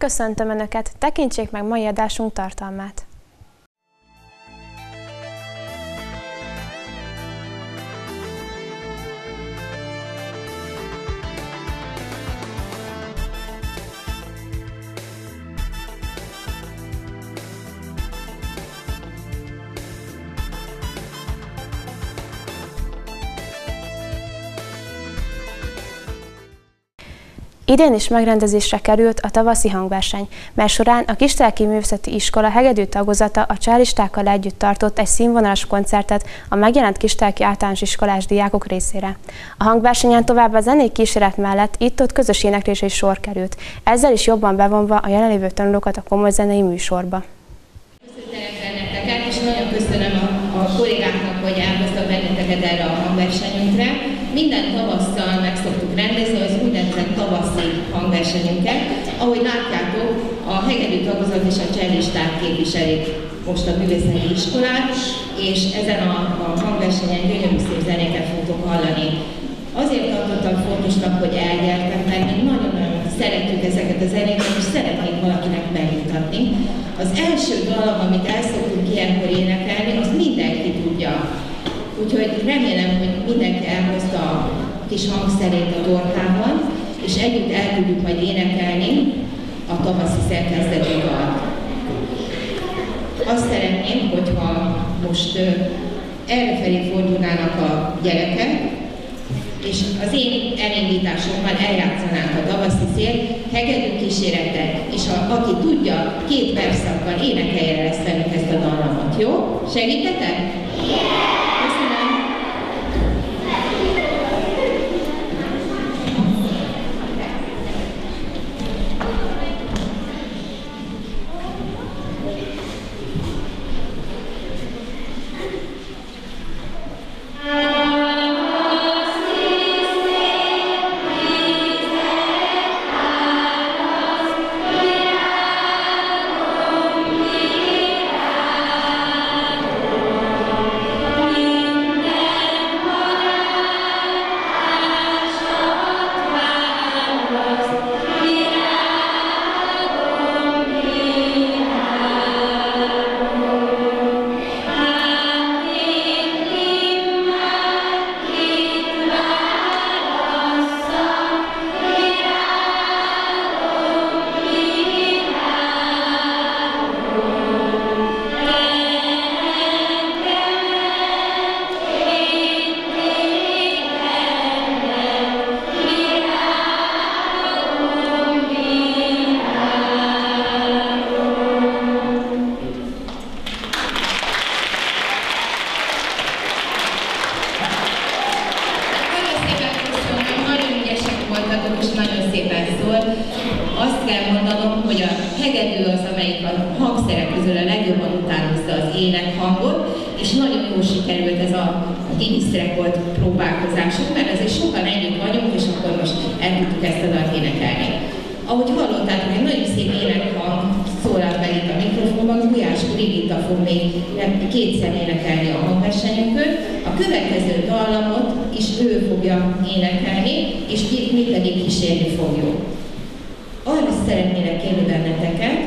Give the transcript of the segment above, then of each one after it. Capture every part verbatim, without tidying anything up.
köszöntöm Önöket, tekintsék meg mai adásunk tartalmát. Idén is megrendezésre került a tavaszi hangverseny, mely során a Kistelki Művészeti Iskola hegedű tagozata a csellistákkal együtt tartott egy színvonalas koncertet a megjelent kistelki általános iskolás diákok részére. A hangversenyen továbbá zenei kíséret mellett itt-ott közös éneklésre is sor került, ezzel is jobban bevonva a jelenlévő tanulókat a komoly zenei műsorba. És nagyon köszönöm a, a kollégáknak, hogy elhoztak benneteket erre a hangversenyünkre. Minden tavasszal meg szoktuk rendezni az úgynevezett tavaszi hangversenyünket. Ahogy látjátok, a hegedű tagozat és a csellisták képviselik most a művészeti iskolát, és ezen a, a hangversenyen gyönyörű szép zenéket fogtok hallani. Azért tartottam fontosnak, hogy elgyertek, mert mi nagyon-nagyon szeretjük ezeket a zenéket, és szeretnénk valakinek megmutatni. Az első dallam, amit el szoktunk ilyenkor énekelni, az mindenki tudja. Úgyhogy remélem, hogy mindenki elhozta a kis hangszerét a torkában, és együtt el tudjuk majd énekelni a tavaszi szerkezdetű dalt. Azt szeretném, hogyha most errefelé fordulnának a gyerekek, és az én elindításommal eljátszanánk a tavaszi szél, hegedű kíséretet, és ha, aki tudja, két verszakkal énekelje lesz velünk ezt a dallamot, jó? Segítetek? Köszönöm! Ahogy hallottátok, egy nagyon szép énekhang szólal meg itt a mikrofonban, Gulyás Brigitta fog még kétszer énekelni a hangversenyünkön. A következő dallamot is ő fogja énekelni, és mi pedig kísérni fogjuk. Arra szeretnélek kérni benneteket,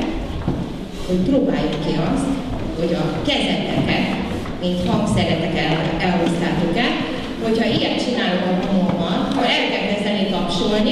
hogy próbáljuk ki azt, hogy a kezeteket, mint hangszeretek el, elhoztátok el, hogyha ilyet csinálok a hangommal, akkor el kell kezdeni tapsolni,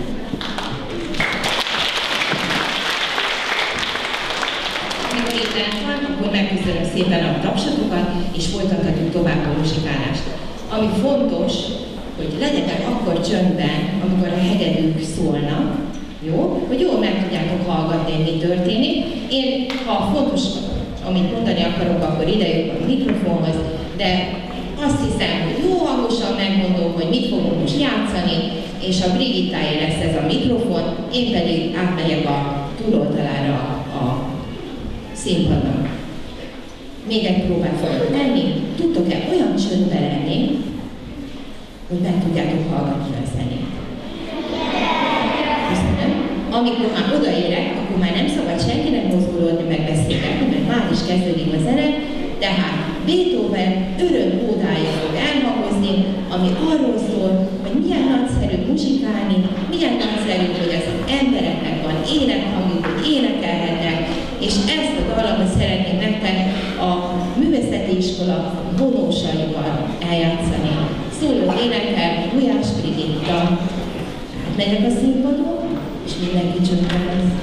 akkor megköszönöm szépen a tapsatokat, és folytathatjuk tovább a muzsikálást. Ami fontos, hogy legyetek akkor csöndben, amikor a hegedűk szólnak, jó? Hogy jól meg tudjátok hallgatni, hogy mi történik. Én, ha fontos, amit mondani akarok, akkor idejövök a mikrofonhoz, de azt hiszem, hogy jó hangosan megmondom, hogy mit fogunk most játszani, és a Brigittáé lesz ez a mikrofon, én pedig átmegyek a túloldalára a színpadon. Még egy próbát fogok tenni. Tudtok-e olyan csöndbe lenni, hogy meg tudjátok hallgatni a zenét? Köszönöm. Amikor már odaérek, akkor már nem szabad senkinek mozgulódni, meg beszélgetni, már is kezdődik a zene, tehát Beethoven öröm ódája fog elhangozni, elhozni, ami arról szól, hogy milyen nagyszerű muzsikálni, milyen nagyszerű, hogy az embereknek van énekhangjuk, hogy énekelhetnek, és ezt a dallamot szeretném nektek a művészeti iskola vonósaival eljátszani. Szóló énekel Gulyás Brigitta. Megyek a színpadon, és mindenki csökken lesz.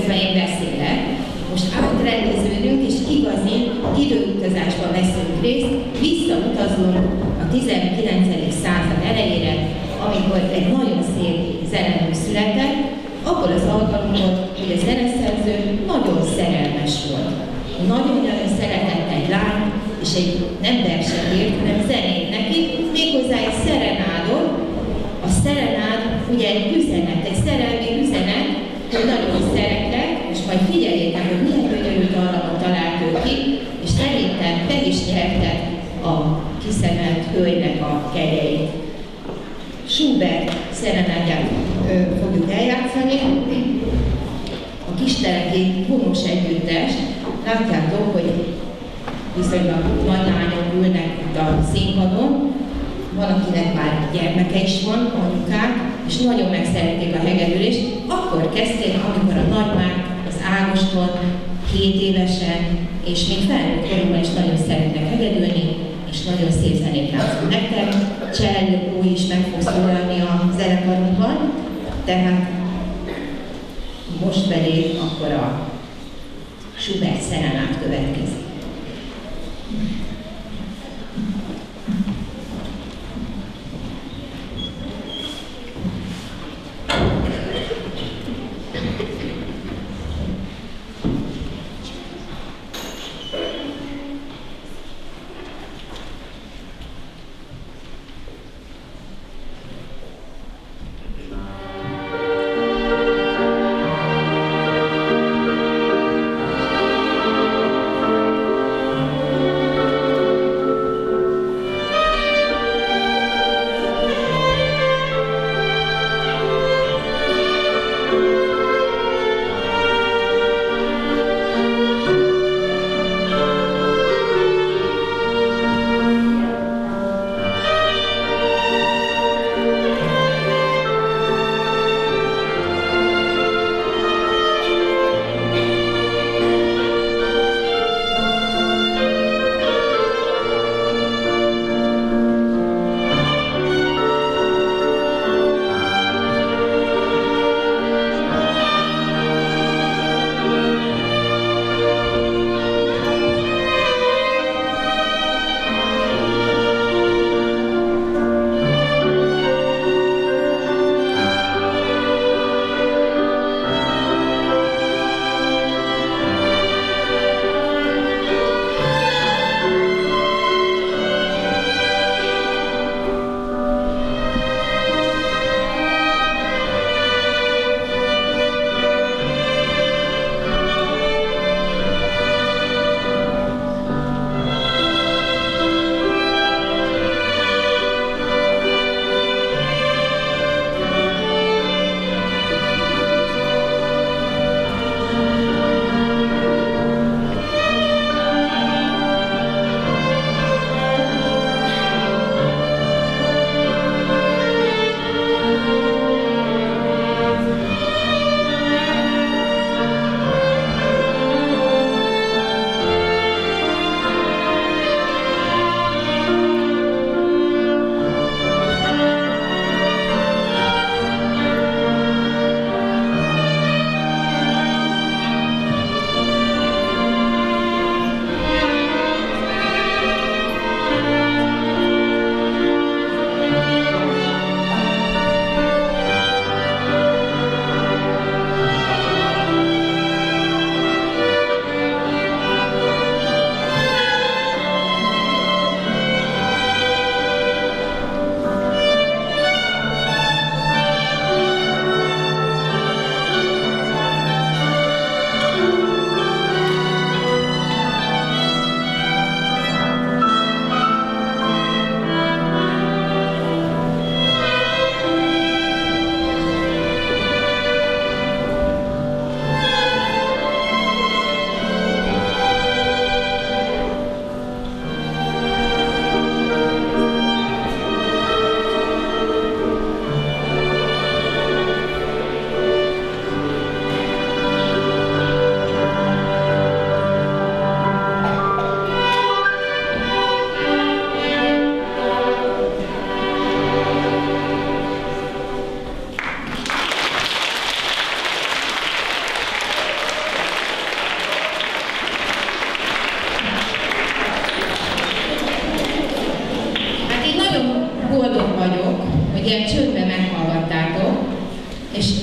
miközben én beszélek. Most átrendeződünk, és igazi időutazásban veszünk részt, visszautazunk a tizenkilencedik század elejére, amikor egy nagyon szép zenemű született, abból az alkalomból, hogy a zeneszerző nagyon szerelmes volt. Nagyon-nagyon szeretett egy lány, és egy nem verset írt, hanem zenét neki, méghozzá egy szerenádot. A szerenád ugye egy üzenet, egy szerelmi üzenet, hogy nagyon szeretlek, és majd figyeljétek, hogy milyen gyönyörű dallamot talált ő ki, és szerintem meg is nyerte a kiszemelt hölgynek a kegyeit. Schubert szerenádját fogjuk eljátszani. A kisteleki vonós együttes, látjátok, hogy viszonylag nagy lányok ülnek itt a színpadon, van, akinek már gyermeke is van, anyukák, és nagyon megszerették a hegedülést. Akkor kezdték, amikor a nagymák az Ágoston két évesen, és még felnőtt korukban is nagyon szeretnek hegedülni, és nagyon szép zenét látszunk nektek. Cselló is meg fog szólalni a zenekarunkban, tehát most pedig akkor a Schubert szerenát következik. Thank you.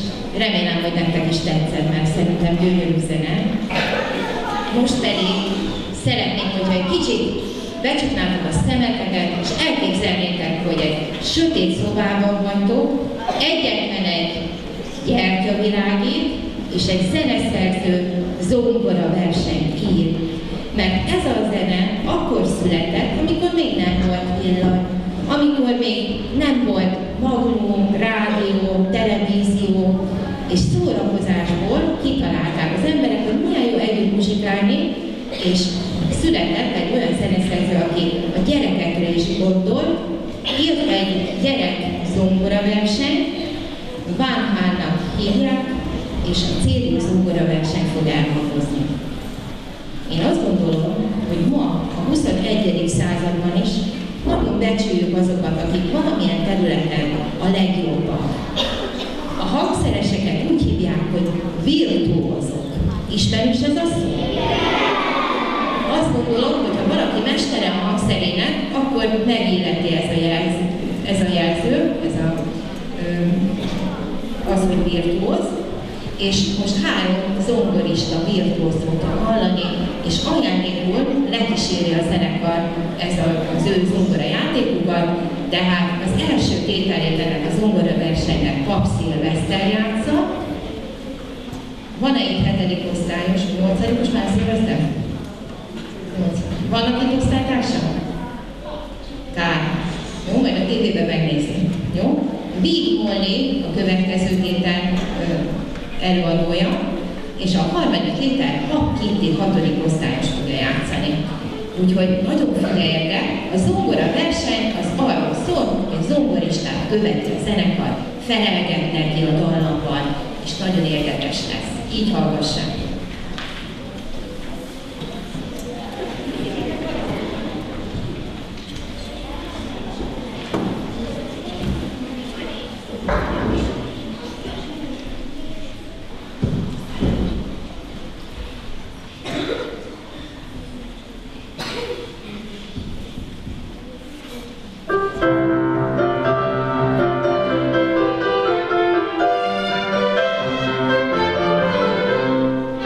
remélem, hogy nektek is tetszett, mert szerintem gyönyörű zene. Most pedig szeretnénk, hogyha egy kicsit becsuknátok a szemeteket, és elképzelnétek, hogy egy sötét szobában vagytok, egyetlen egy gyertyavilágít, és egy zeneszerző zongora versenyt ír. Mert ez a zene akkor született, amikor még nem volt villany, amikor még nem volt magnum, rádió, televízió, és szórakozásból kitalálták az emberek, hogy milyen jó együtt muzsikálni, és született egy olyan zeneszerző, aki a gyerekekre is gondolt, írt egy gyerek zongora versenyt, Van Hálnak hívják, és a Célium zongora versenyt fog elhangozni. Én azt gondolom, hogy ma, a huszonegyedik században is nagyon becsüljük azokat, akik valamilyen területen a legjobbak. A hangszereseket úgy hívják, hogy virtuózok. Ismerős ez a szó? Azt gondolom, hogy ha valaki mestere a hangszerének, akkor megilleti ez a jelző, ez a, jelző, ez a az, hogy virtuóz, és most három zongorista virtuózt fogtok hallani, és ajándékul lekíséri a zenekar ez a, az ő zongora játékukat, tehát az első tételét ennek a zongora versenynek Pap Szilveszter játsza. Van-e itt hetedik osztályos, nyolcadikos már Szilveszter? Vannak itt osztálytársak? Kár. Jó, majd a tévében megnézzük. Jó? Víg Molné a következő tétel előadója, és a harmadik tétel Pap Kinti hatodik osztályos fogja játszani. Úgyhogy nagyon figyeljetek, a zongora verseny az arról szól, hogy zongoristát követi a zenekar, felelget neki a dallamban, és nagyon érdekes lesz. Így hallgassák! Thank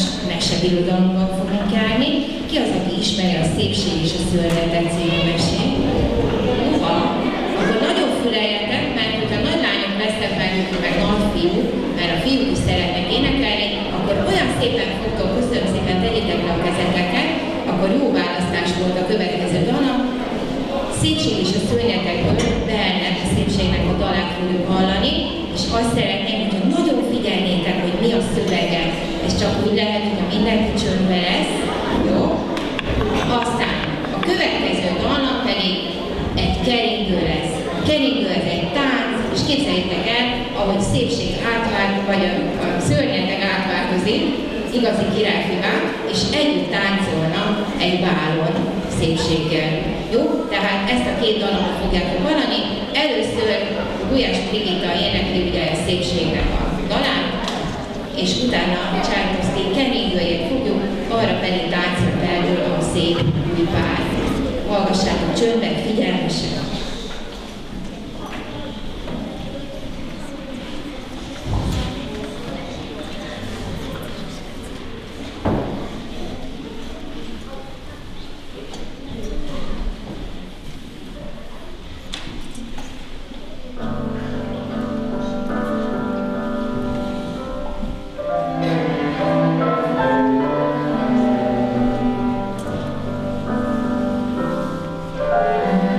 mesebirodalomban fogunk járni. Ki az, aki ismeri a Szépség és a Szörnyetek című mesét? Uha! Akkor nagyon füleljetek, mert hogyha nagy lányok lesznek, meg, meg nagy fiúk, mert a fiúk is szeretnek énekelni, akkor olyan szépen fogtok, köszönöm szépen, tegyétek le a kezeteket, akkor jó választás volt a következő dalnak. Szépség és a Szörnyetekből Beelnek a Szépségnek a dalát fogjuk hallani, és azt szeretném, hogyha nagyon figyelnétek, hogy mi a szövege. Ez csak úgy lehet, hogy mindenki csöndbe lesz, jó? Aztán a következő dalnak pedig egy keringő lesz. A keringő ez egy tánc, és képzeljétek el, ahogy Szépség átvált, vagy a, a Szörnyetek átváltozik, igazi királyfivá, és együtt táncolnak egy bálon Szépséggel. Jó? Tehát ezt a két dalot fogjátok hallani. Először Gulyás Brigitta énekli ugye a Szépségnek a dalát, és utána a Csajkovszky keringőjét fogjuk, arra pedig táncra feldől a szép új pár. Hallgassátok csöndben, figyelmesen! Thank you.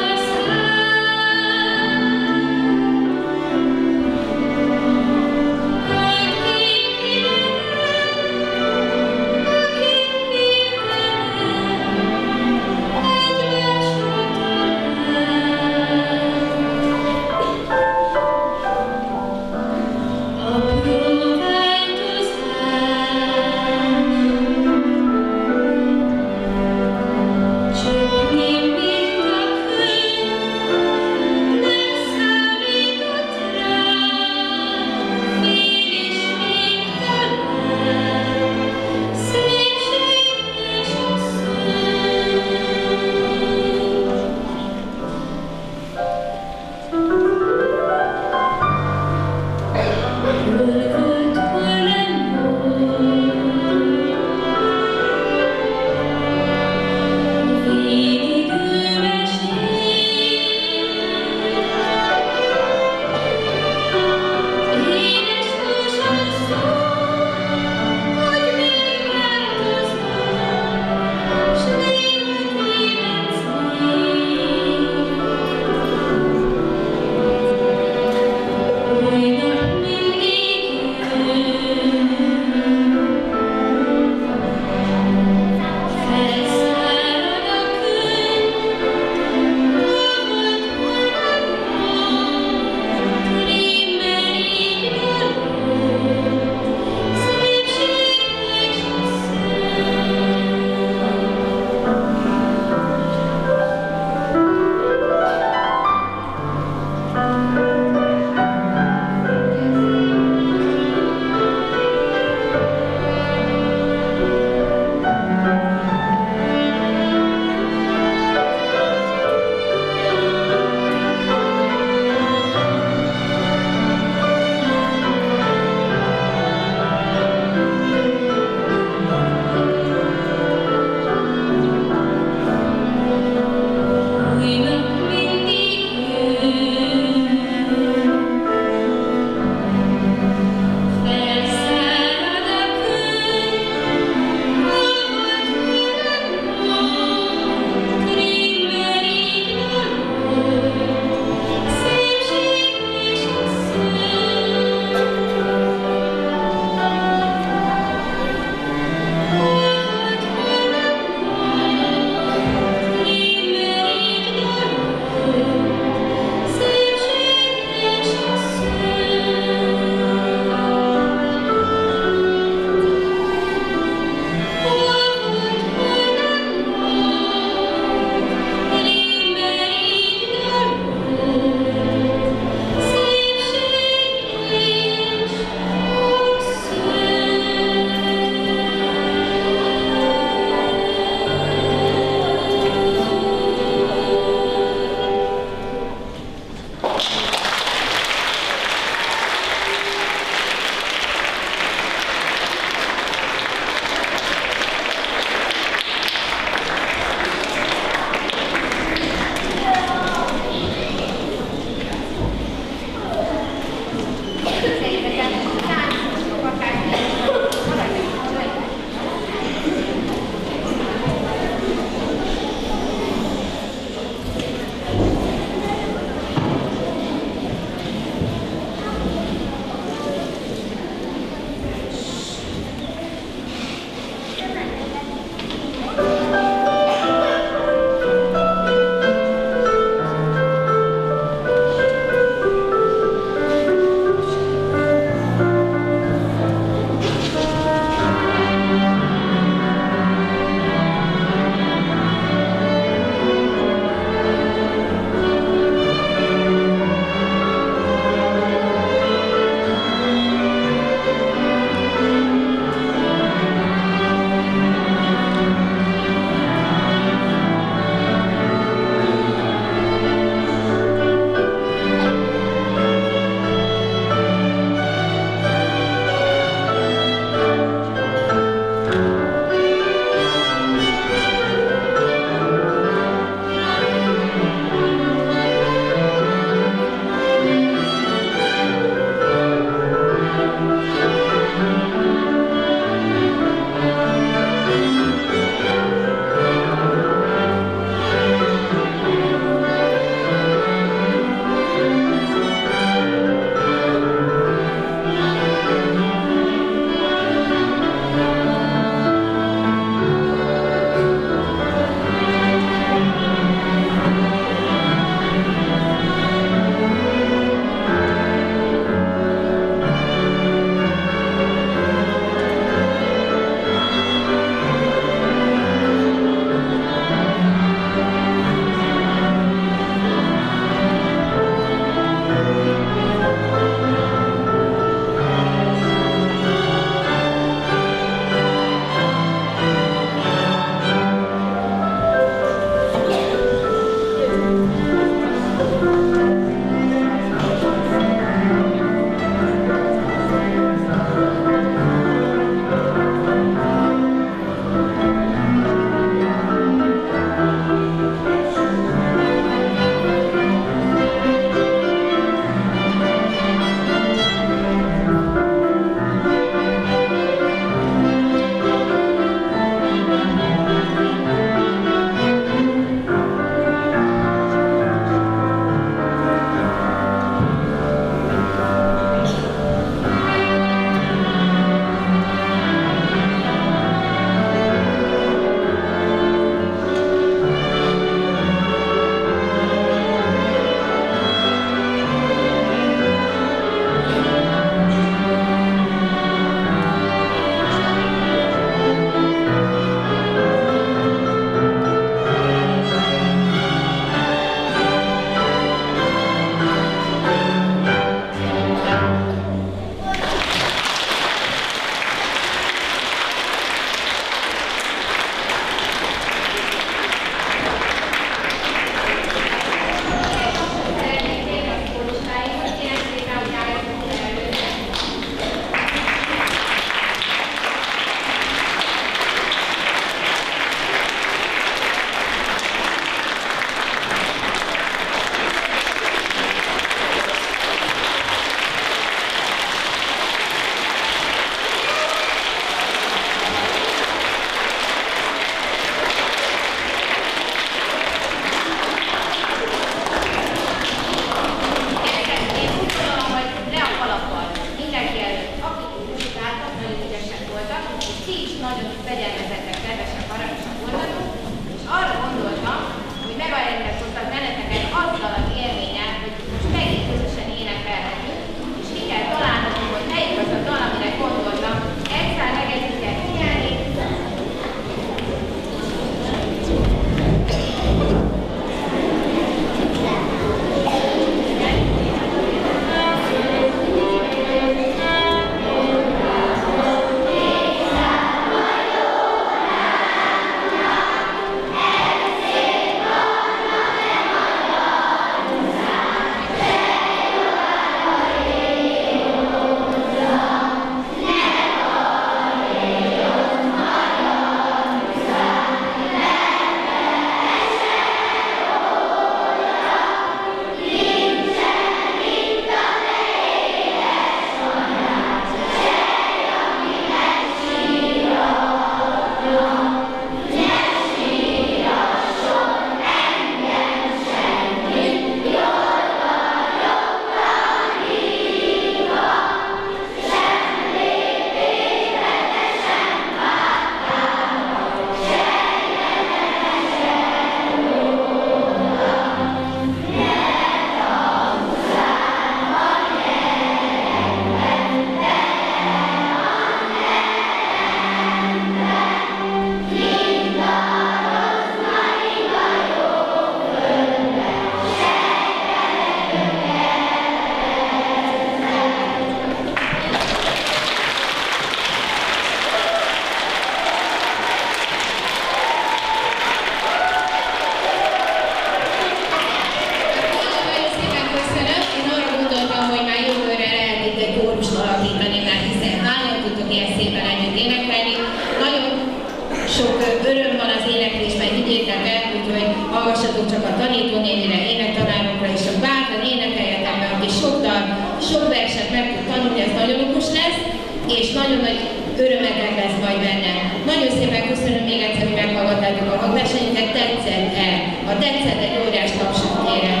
hallgassatok csak a tanítónénire, énektanárokra, és csak bátran énekeljetek be, aki sok dal, sok verset meg tud tanulni, ez nagyon okos lesz, és nagyon nagy örömetek lesz majd benne. Nagyon szépen köszönöm még egyszer, hogy meghallgattátok a hangversenyünket, tetszett-e? Ha tetszett, egy óriás tapsot kérem.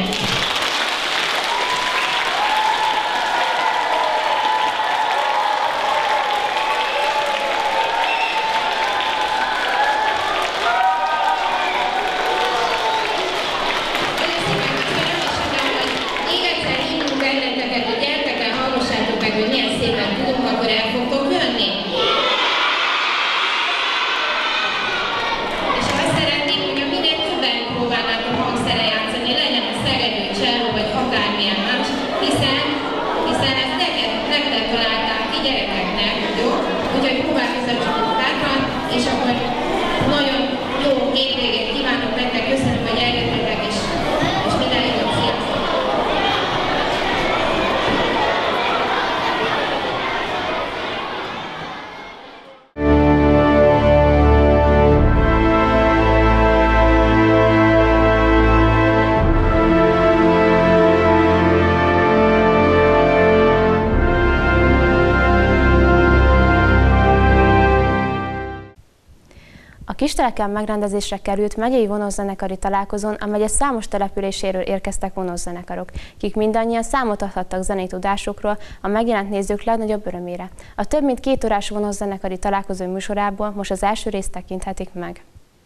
Kisteleken megrendezésre került megyei vonószenekari találkozón a megye számos településéről érkeztek vonószenekarok, kik mindannyian számot adhattak zenei tudásukról a megjelent nézők legnagyobb örömére. A több mint két órás vonószenekari találkozó műsorából most az első részt tekinthetik meg.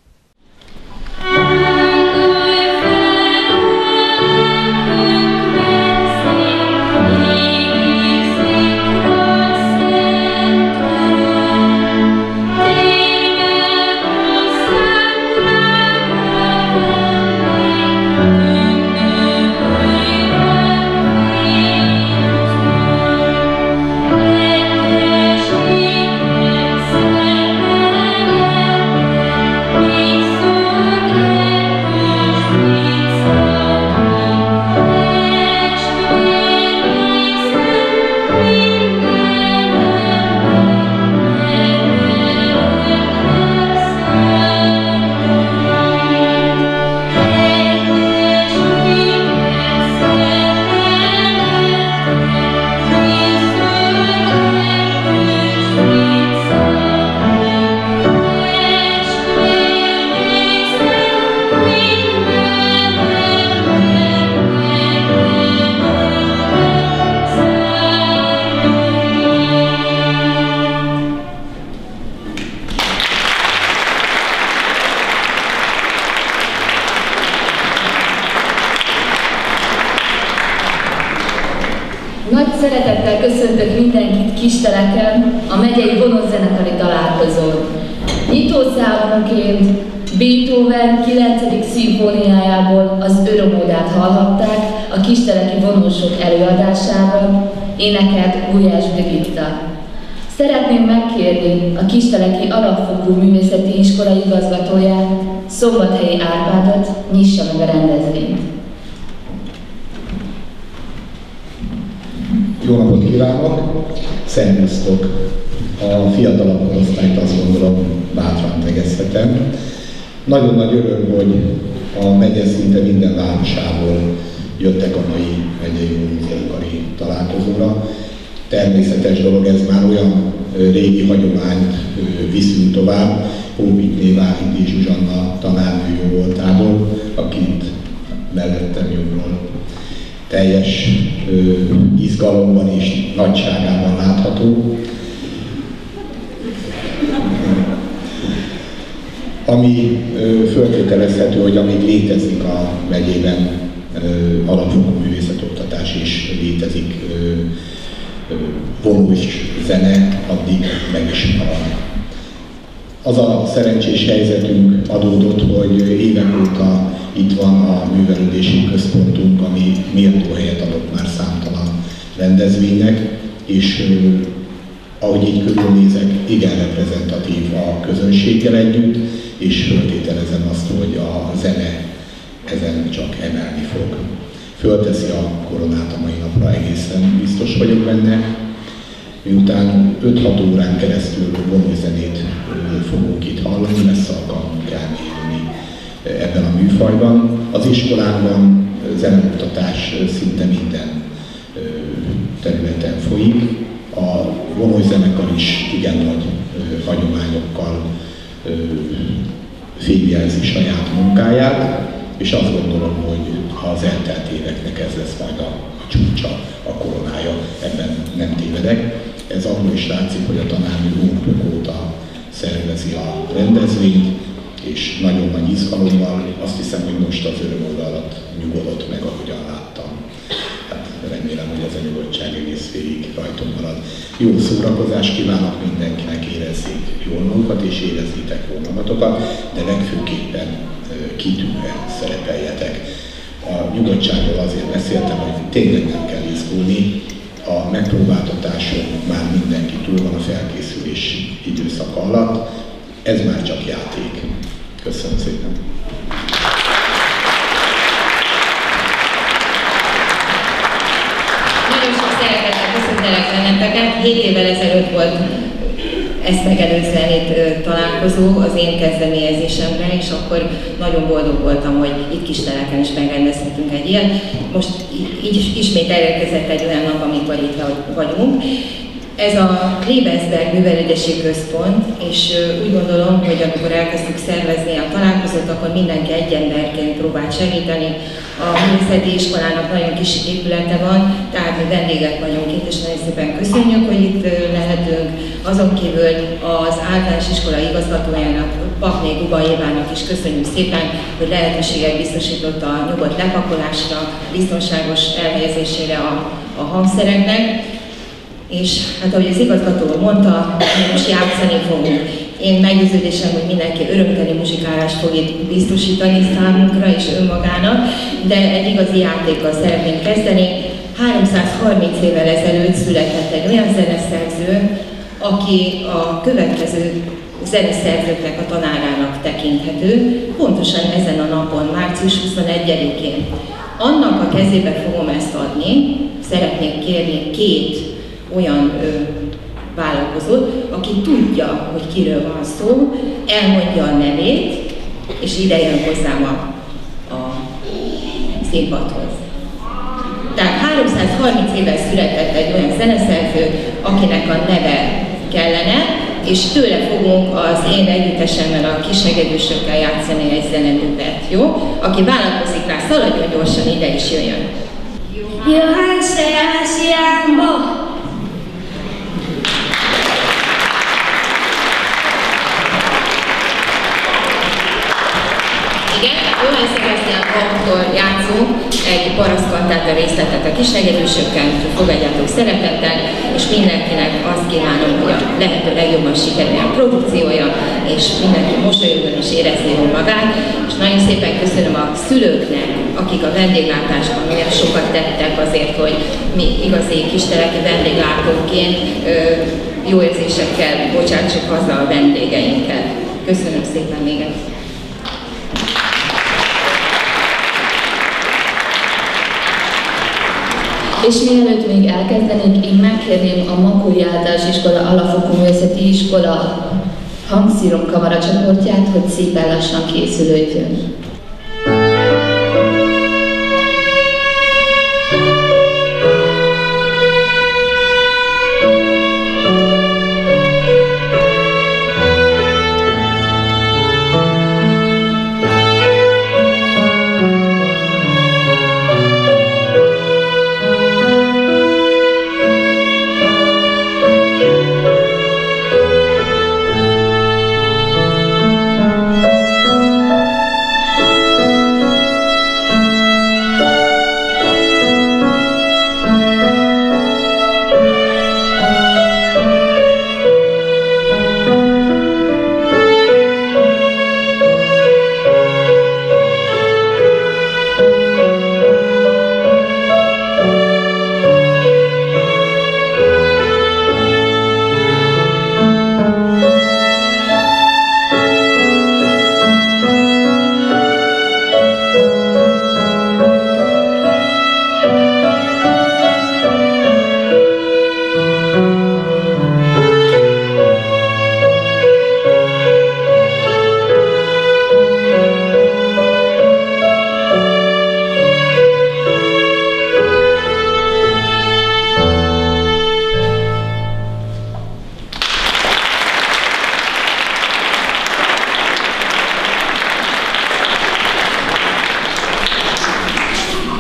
Nagy szeretettel köszöntök mindenkit Kisteleken, a megyei vonószenekari találkozón. Nyitószámúként Beethoven kilencedik szimfóniájából az Örömódát hallhatták a kisteleki vonósok előadásában, énekelt Gulyás Brigitta. Szeretném megkérni a Kisteleki Alapfokú Művészeti Iskola igazgatóját, Szombathelyi Árpádot, nyissa meg a rendezvényt. Jó napot kívánok! Szervusztok! A fiatalabb korosztályt azt gondolom bátran tegezhetem. Nagyon nagy öröm, hogy a megye szinte minden városából jöttek a mai megyei vonószenekari találkozóra. Természetes dolog, ez már olyan régi hagyományt viszünk tovább. Hóbitné Várindi Zsuzsanna tanárnő jó voltából, akit mellettem jobbról teljes ö, izgalomban és nagyságában látható. Ami ö, föltételezhető, hogy amíg létezik a megyében ö, alapfokú művészetoktatás és létezik ö, ö, vonós zene, addig meg is marad. Az a szerencsés helyzetünk adódott, hogy évek óta itt van a művelődési központunk, ami méltó helyet adott már számtalan rendezvénynek, és ahogy így körülnézek, igen reprezentatív a közönséggel együtt, és föltételezem azt, hogy a zene ezen csak emelni fog. Fölteszi a koronát a mai napra, egészen biztos vagyok benne. Miután öt-hat órán keresztül vonózenét fogunk itt hallani, messze alkalmunk elmérni ebben a műfajban. Az iskolánkban zeneoktatás szinte minden területen folyik. A vonózenekar is igen nagy hagyományokkal fémjelzi saját munkáját, és azt gondolom, hogy az eltelt éveknek ez lesz majd a, a csúcsa, a koronája, ebben nem tévedek. Ez abból is látszik, hogy a tanárnő hónapok óta szervezi a rendezvényt, és nagyon nagy izgalommal. Azt hiszem, hogy most az örömóra alatt nyugodott meg, ahogyan láttam. Hát remélem, hogy ez a nyugodtság egész végig rajton marad. Jó szórakozást kívánok mindenkinek, érezzék jól magukat, és érezzétek jól magatokat, de legfőképpen kitűnően szerepeljetek. A nyugodtságról azért beszéltem, hogy tényleg nem kell izgulni. A megpróbáltatáson már mindenki túl van a felkészülés időszaka alatt. Ez már csak játék. Köszönöm szépen! Nagyon sok szeretettel köszöntelek benneteket. Hét évvel ezelőtt volt ezt megelőzően itt találkozó az én kezdeményezésemre, és akkor nagyon boldog voltam, hogy itt Kisteleken is megrendezhetünk egy ilyet. Most így ismét elérkezett egy olyan nap, amikor itt vagyunk. Ez a Lebensberg Művelődési Központ, és úgy gondolom, hogy amikor elkezdtük szervezni a találkozót, akkor mindenki egy emberként próbált segíteni. A művészeti iskolának nagyon kis épülete van, tehát mi vendégek vagyunk itt, és nagyon szépen köszönjük, hogy itt lehetünk. Azon kívül az általános iskola igazgatójának, Pakné Guba Évának is köszönjük szépen, hogy lehetőséget biztosított a nyugodt lepakolásra, biztonságos elhelyezésére a, a hangszereknek. És hát ahogy az igazgató mondta, most játszani fogunk. Én meggyőződésem, hogy mindenki örömteli muzsikálást fog itt biztosítani számunkra és önmagának, de egy igazi játékkal szeretnénk kezdeni. háromszázharminc évvel ezelőtt született egy olyan zeneszerző, aki a következő zeneszerzőknek a tanárának tekinthető, pontosan ezen a napon, március huszonegyedikén. Annak a kezébe fogom ezt adni, szeretnék kérni két olyan ö, vállalkozót, aki tudja, hogy kiről van szó, elmondja a nevét, és ide jön hozzám a, a színpadhoz. Tehát háromszázharminc éve született egy olyan zeneszerző, akinek a neve kellene, és tőle fogunk az én együttesemmel, a Kishegedűsökkel játszani egy zeneművet, jó? Aki vállalkozik rá, szaladjon gyorsan ide is jöjjön. Jöjjön Sebastiánba! Igen, Johann Sebastian Bachtól játszunk egy parasztkantáta részletet a Kishegedűsökkel, fogadjátok szeretettel, és mindenkinek azt kívánom, hogy a lehető legjobban sikerüljen a produkciója, és mindenki mosolyogjon és érezze jól magát. És nagyon szépen köszönöm a szülőknek, akik a vendéglátásban olyan sokat tettek azért, hogy mi igazi kisteleki vendéglátóként jó érzésekkel bocsátsuk haza a vendégeinket. Köszönöm szépen még egyszer. És mielőtt még elkezdenénk, én megkérném a Makói Általános Iskola Alapfokú Művészeti Iskola hangszírom kamaracsoportját, hogy szépen lassan készülődjön.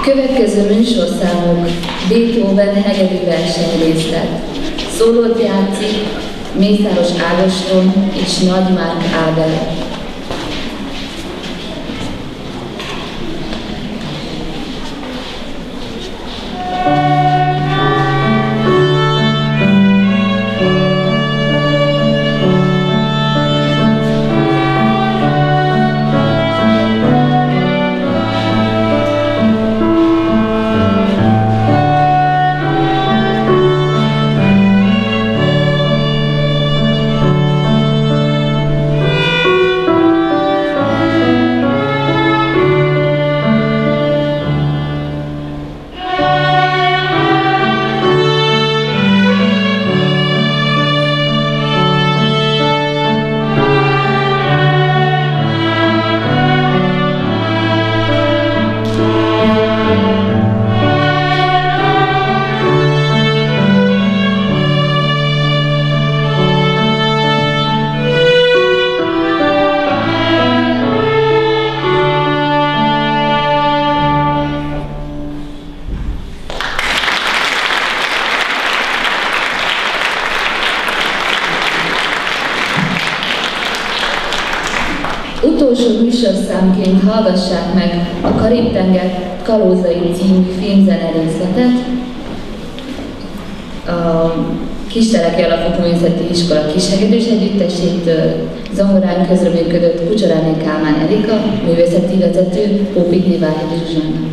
Következő műsorszámok Beethoven hegedű versenyrészlet. Szólót játszik Mészáros Ágoston és Nagy Márk Ábel. Utolsó műsorszámként hallgassák meg a Karib-tenger kalózai című filmzenerészletet a Kisteleki Alapfokú Művészeti Iskola Kishegedűs Együttesétől. Zongorán közreműködött Kucsoráné Kálmán Erika, művészeti vezető Pópikné Várhegyi Zsuzsanna.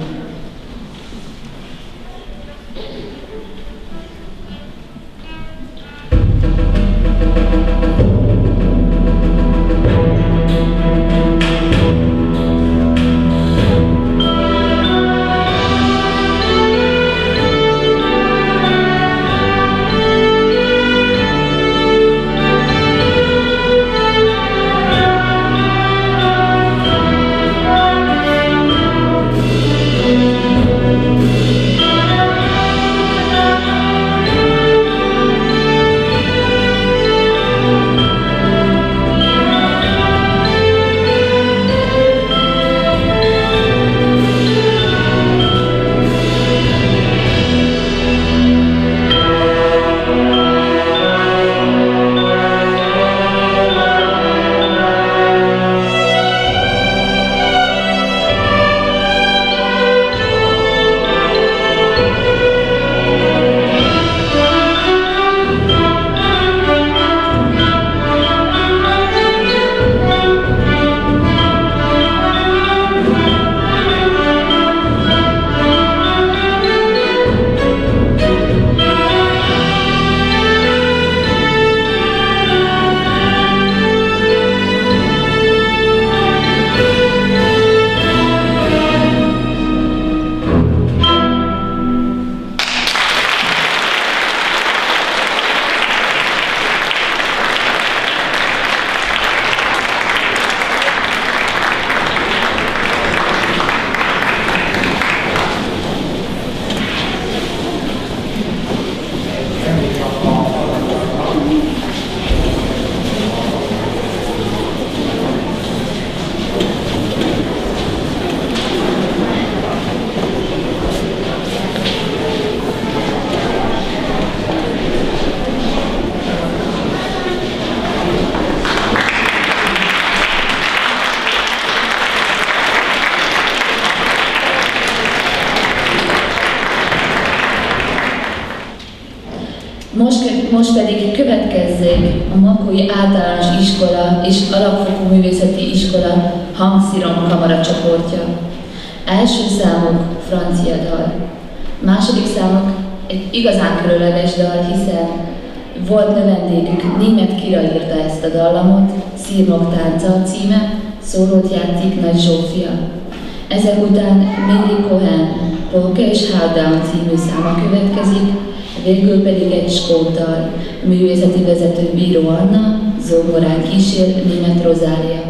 Most, most pedig következzék a Makói Általános Iskola és Alapfokú Művészeti Iskola hangszírom kamaracsoportja. Első számuk francia dal. Második számuk egy igazán különleges dal, hiszen volt növendékük, német Kira írta ezt a dallamot, Szirmok tánca a címe, szólót játszik Nagy Zsófia. Ezek után Mary Cohen, Polka és Howdown című száma következik, végül pedig egy skót dal, a művészeti vezető Bíró Anna, zongorán kísér Német Rozália.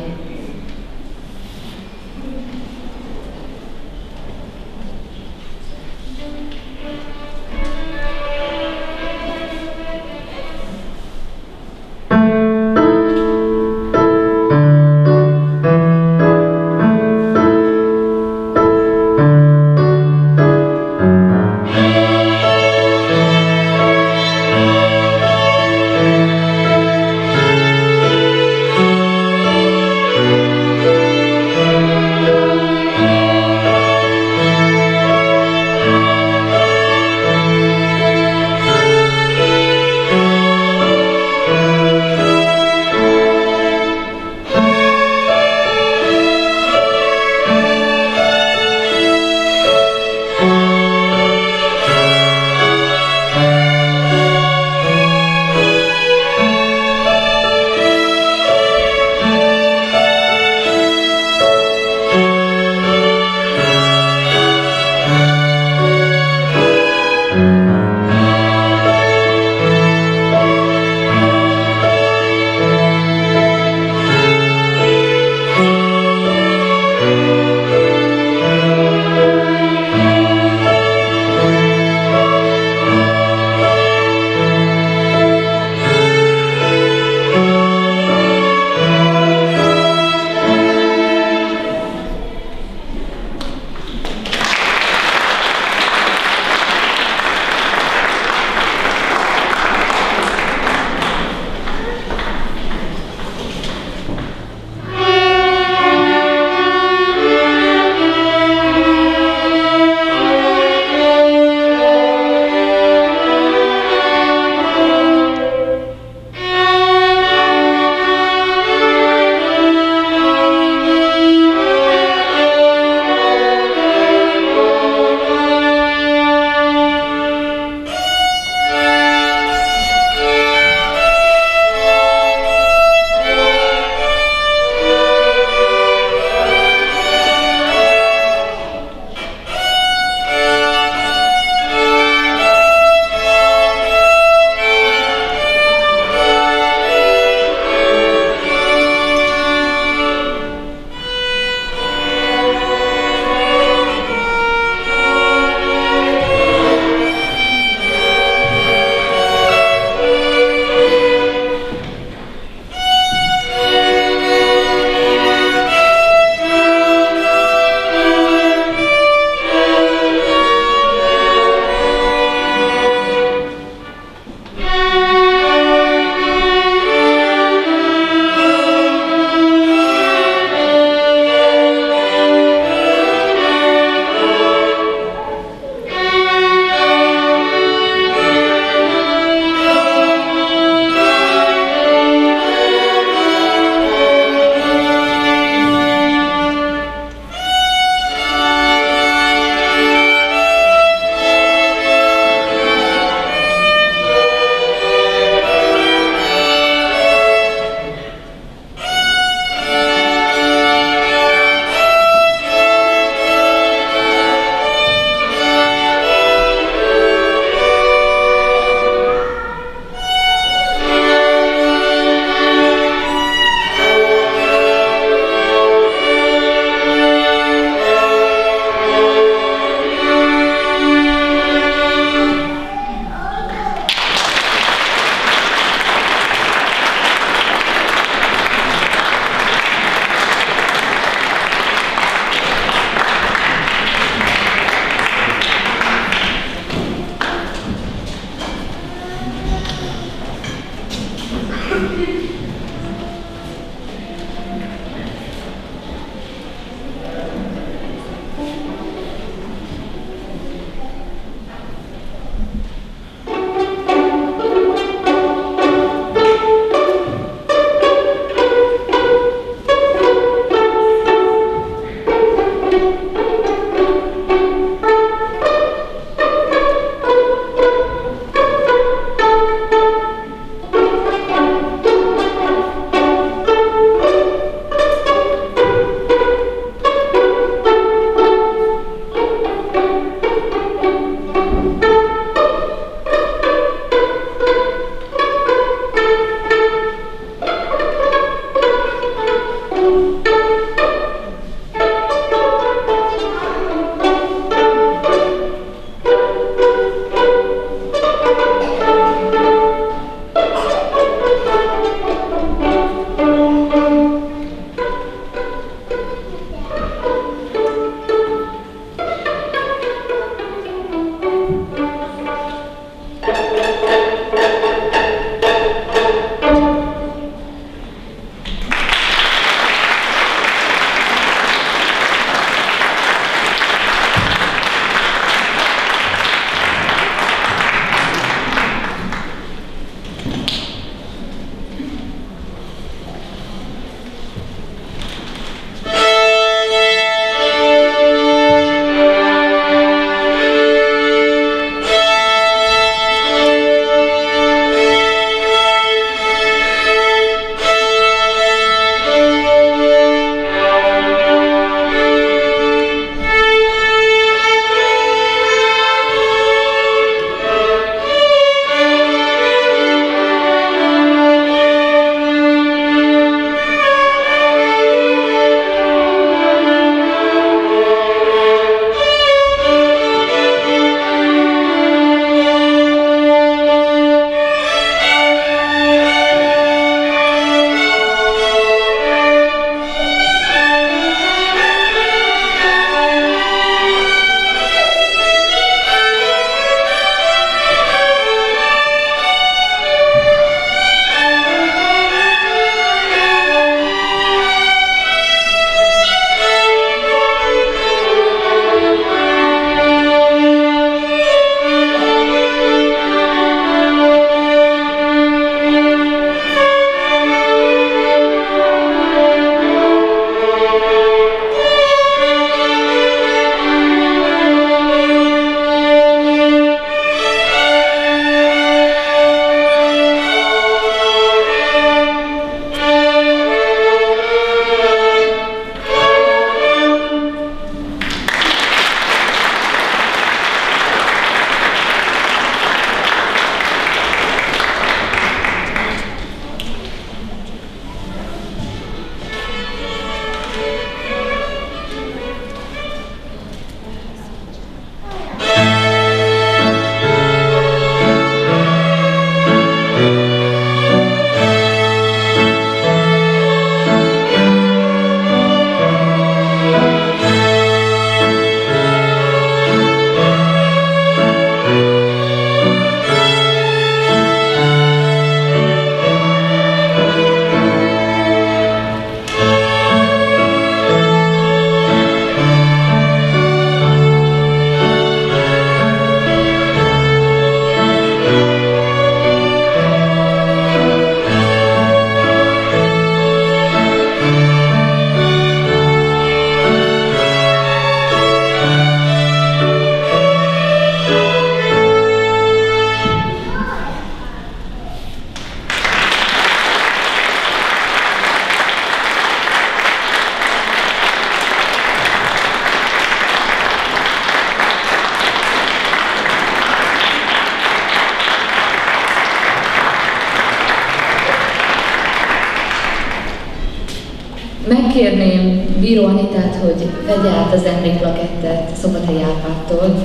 Megkérném Bíró Anitát, hogy vegye át az emlékplakettet Szombathelyi Árpádtól.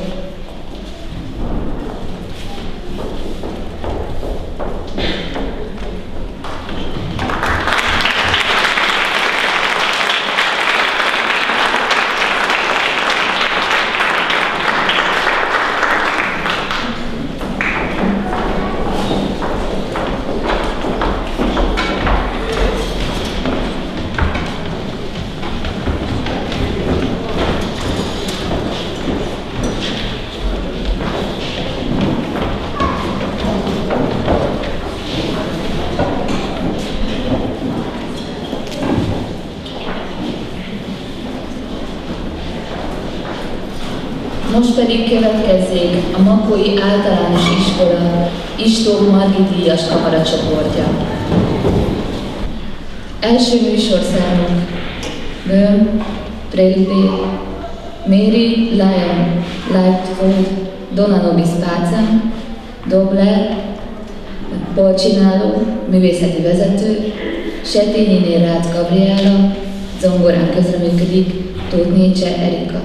Most pedig következzék a Makói Általános Iskola Istóf Margit díjas kamaracsoportja. Első műsorszámunk Böhm, Trilby, Mary Lyon Lightfoot, Donna Nobis Pácem, Dobler, Polcsináló, művészeti vezető, Setényiné Rácz Gabriella, zongorán közreműködik Tóth Nécse Erika.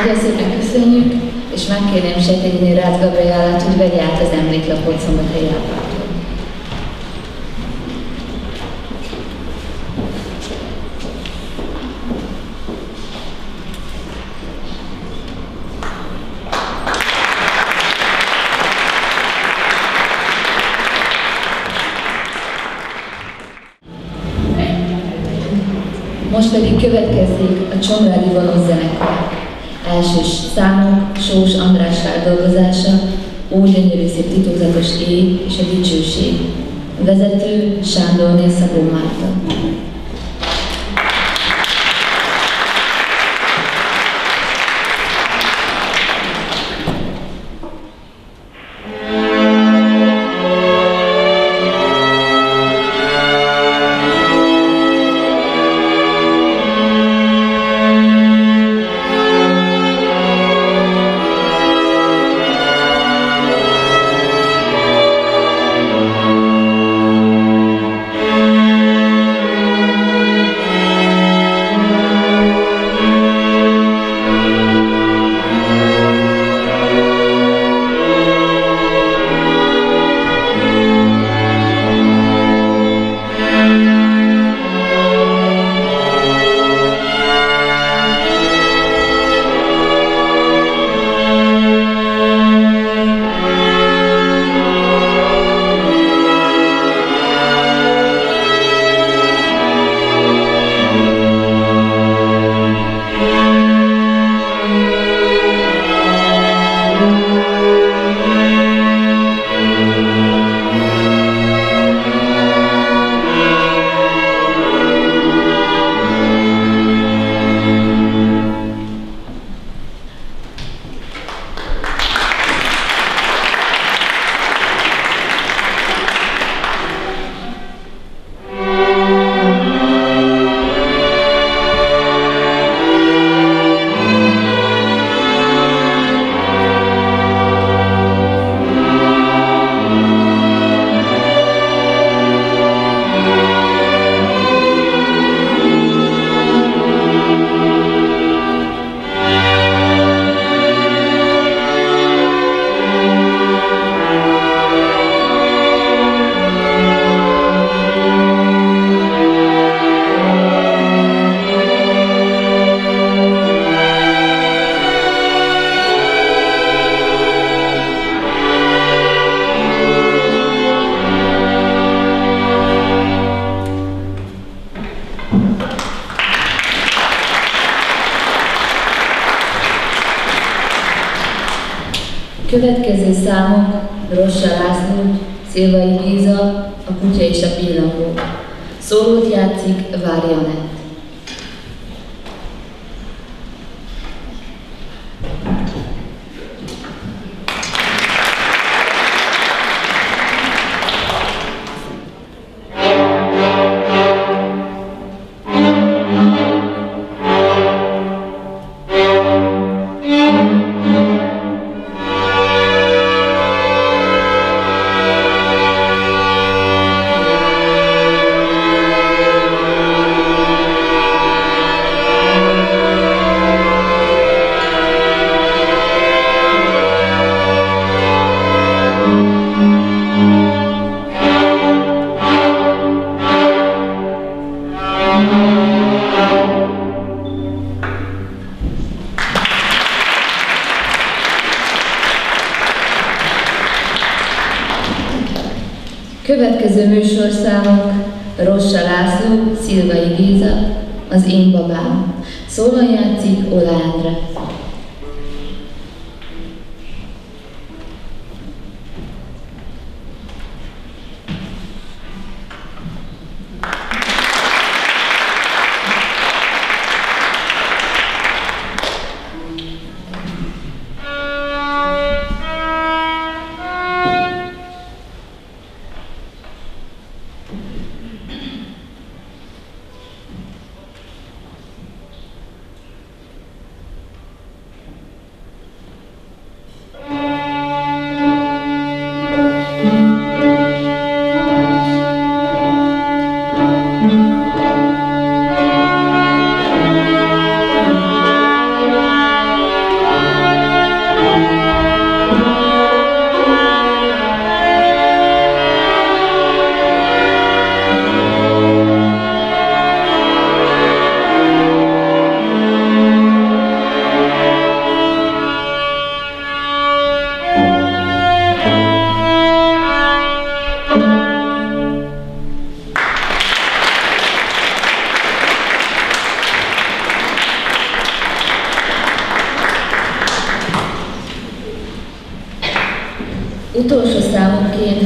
Nagyon szépen köszönjük, és megkérném Setegyiné Rácz Gabriellát, hogy vegye át az emléklapot Szombathelyi Árpádtól. Most pedig következzék a Csongrádi Vonós Zenekar. Elsős számok Sós András feldolgozása, Ó gyönyörű szép titokzatos éj és a dicsőség. Vezető Sándorné Szabó Márta. Következő számok Rossa László, Szilvai Géza, A kutya és a pillangó. Szólót játszik Vári Anett. Következő műsorszámok Rossa László, Szilvai Géza, Az én babám. Szólon játszik Ola Endre.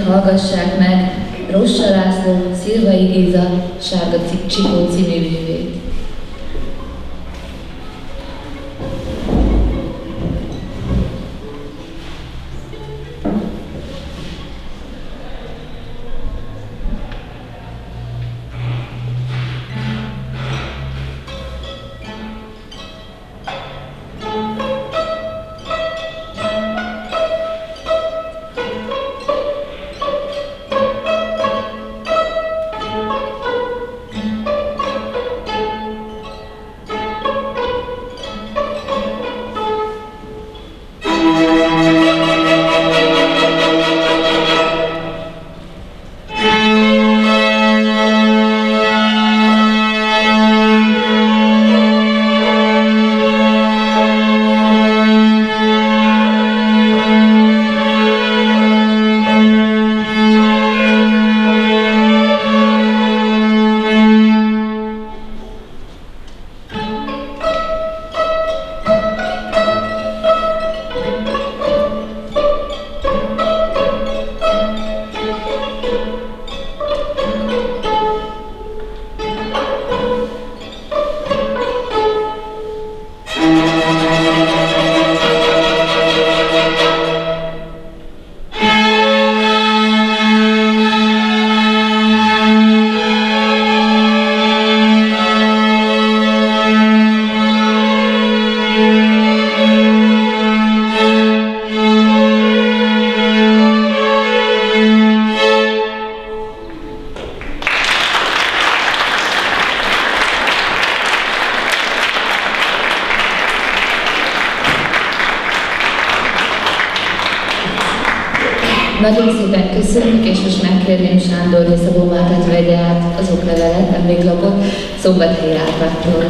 hallgassák meg Rossa László, Szilvai Géza, Sárga Csikó című művét. Nagyon szépen köszönjük, és most megkérném Sándor Szabó Mártát vegye át az oklevelet, emléklapot Szombathelyi Árpádtól.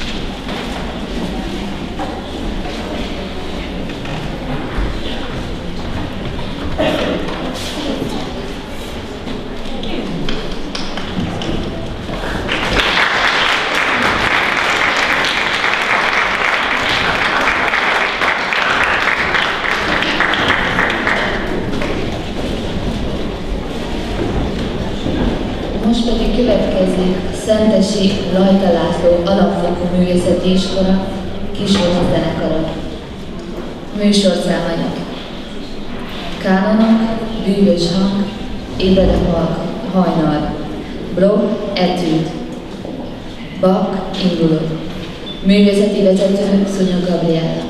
Most pedig következik Szentesi Lajta László Alapfokú Művészeti Iskola kísérleti zenekara. Műsorszámaik: Kánonok, Bűvös hang, Ébred a hajnal, Bloch, etűd, Bach, induló. Művészeti vezető Szunya Gabriella.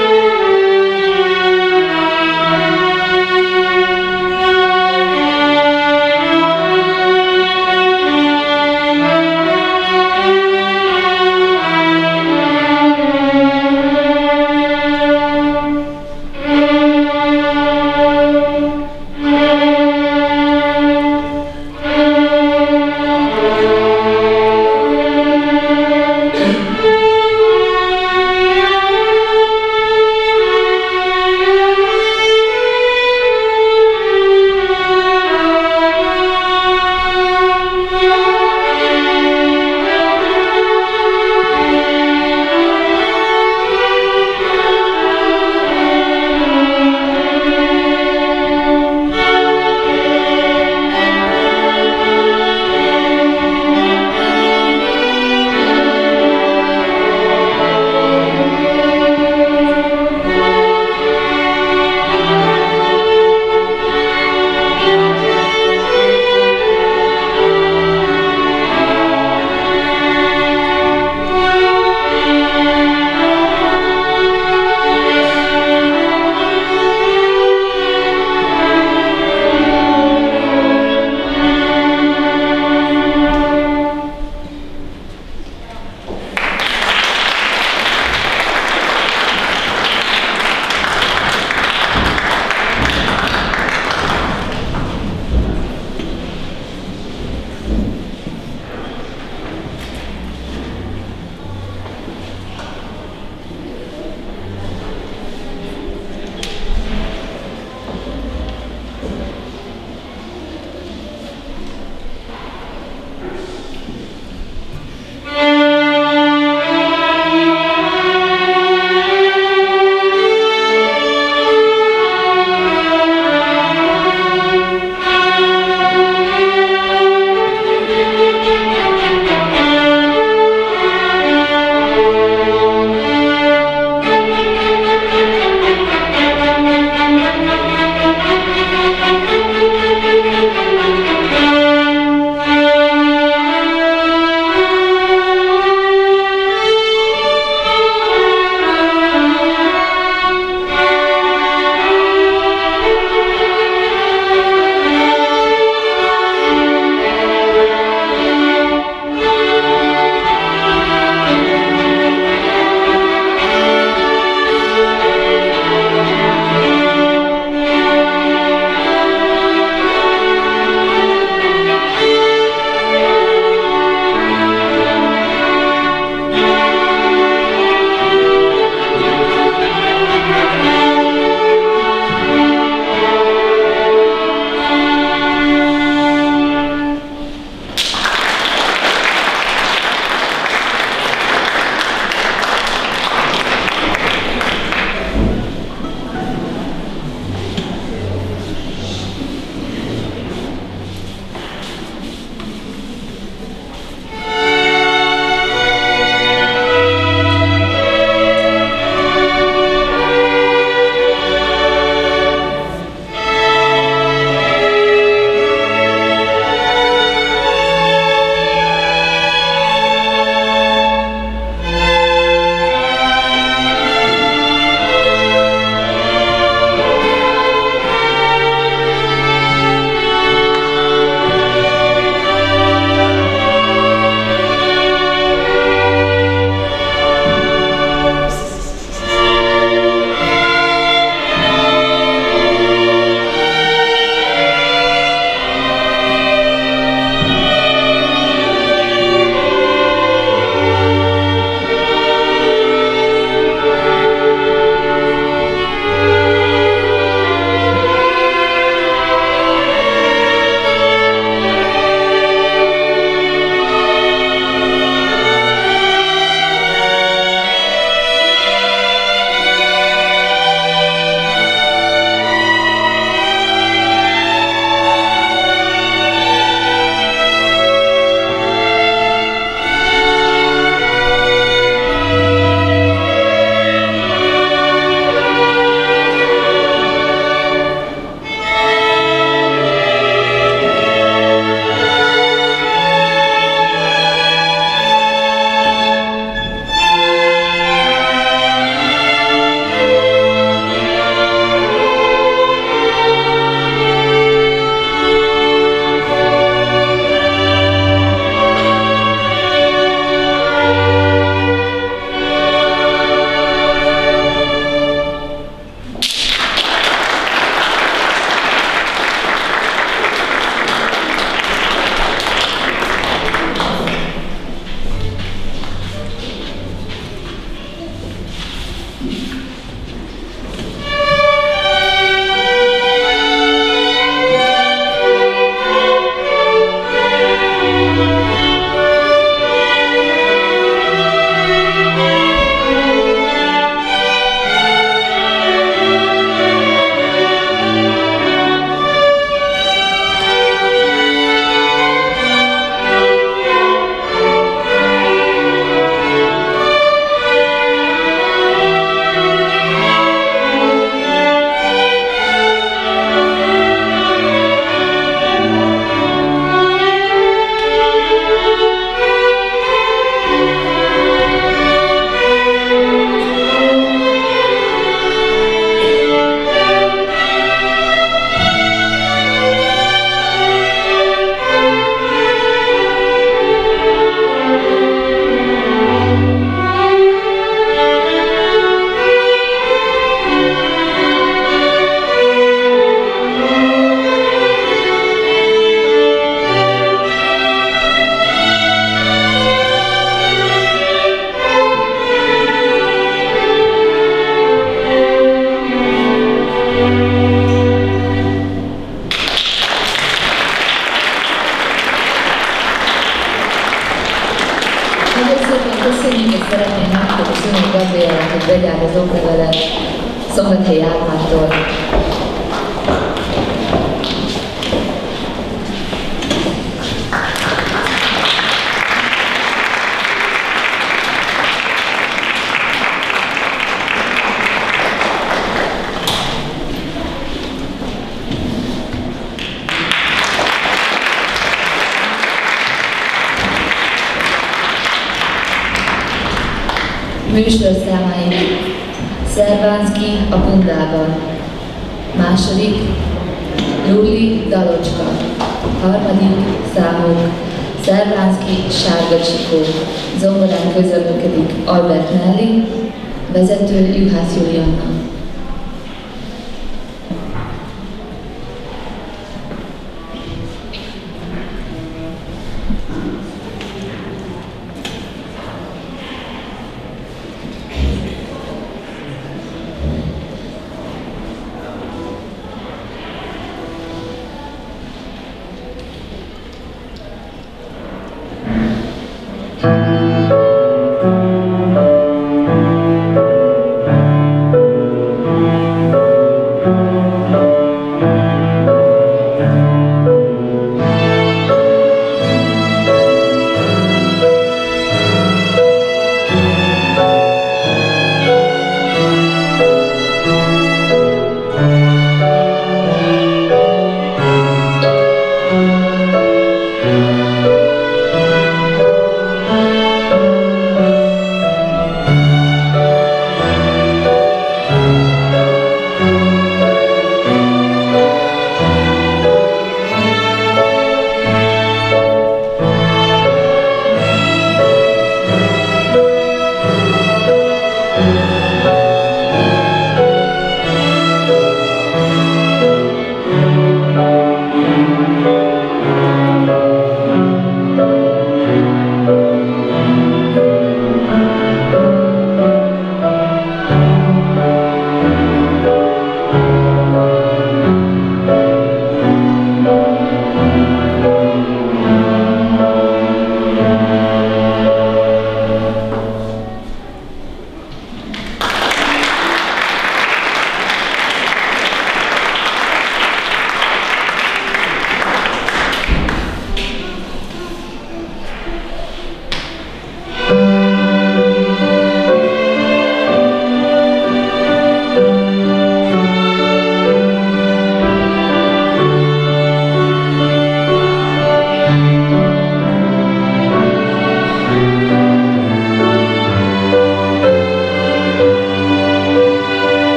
Thank you. Szombathelyi Árpádtól. Műsorszámai. Szervánszky a Bundában. Második, Lulli Dalocska. Harmadik számuk, Szervánszky Sárga Csikó. Zongorán közreműködik Albert Nelly, vezető Juhász Julianna.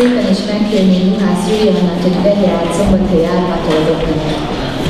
szépen is megkérni Juhász Juliánát, hogy vegye át Szombathelyi Árpától az oktatást.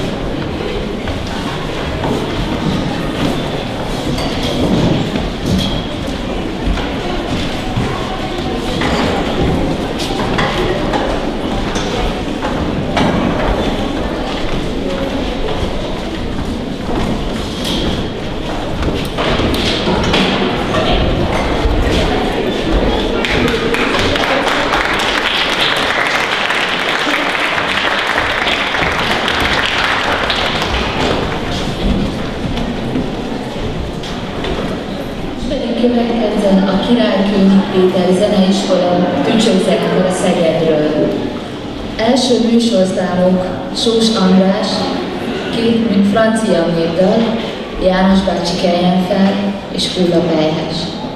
Következzen a Király Kőn Péter Zeneiskola tücsőzenekar a Szegedről. Első műsorszámok Sós András, két francia népdal, János bácsi keljen fel és Hulla Pelyhes.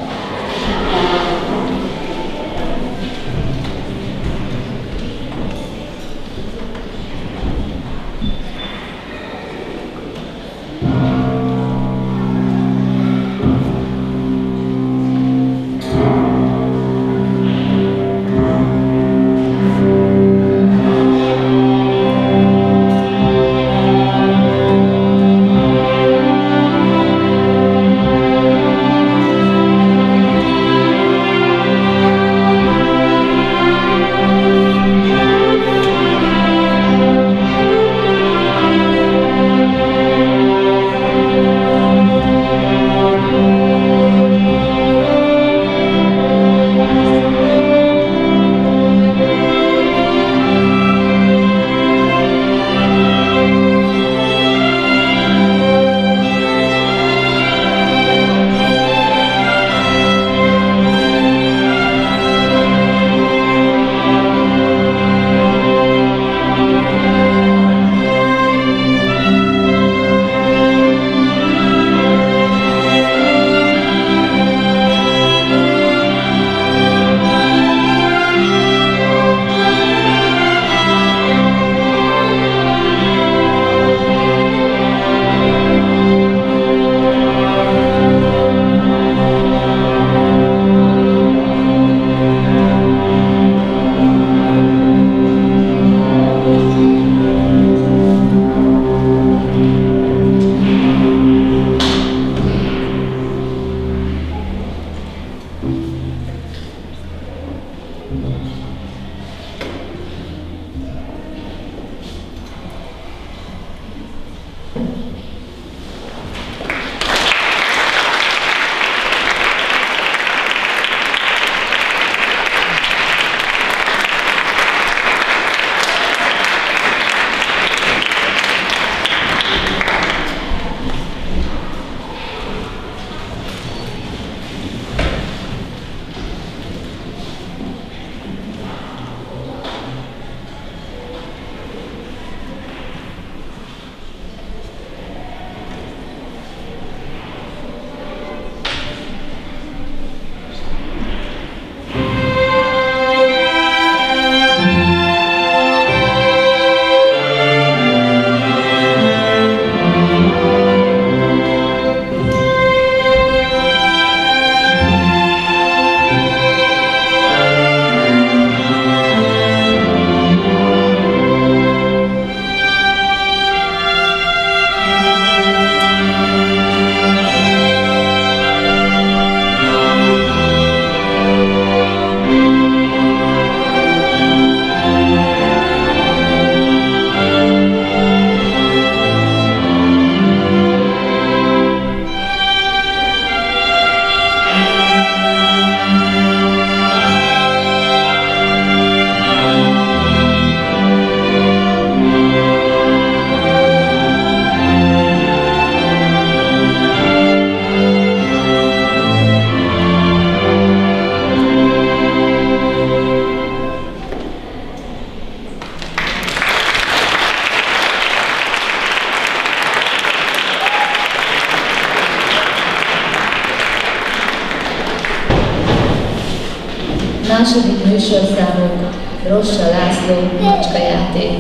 Második műsorszámunk Rossa László macskajáték.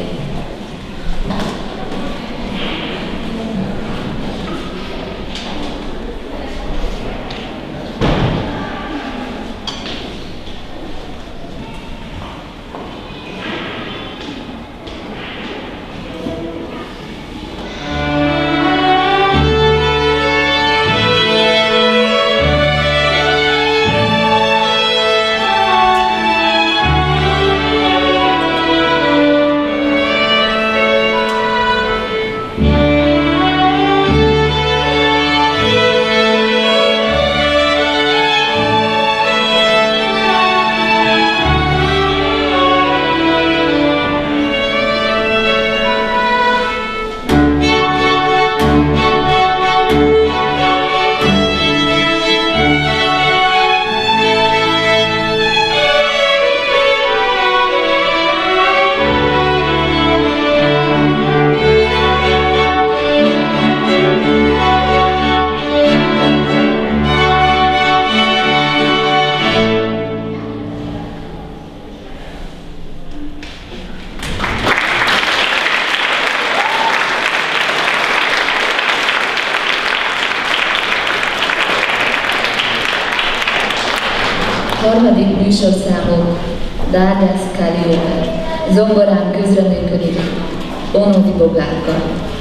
Harmadik műsorszámunk Dárdász Kallioper. Zongorán közreműködik Onovi Bogárka.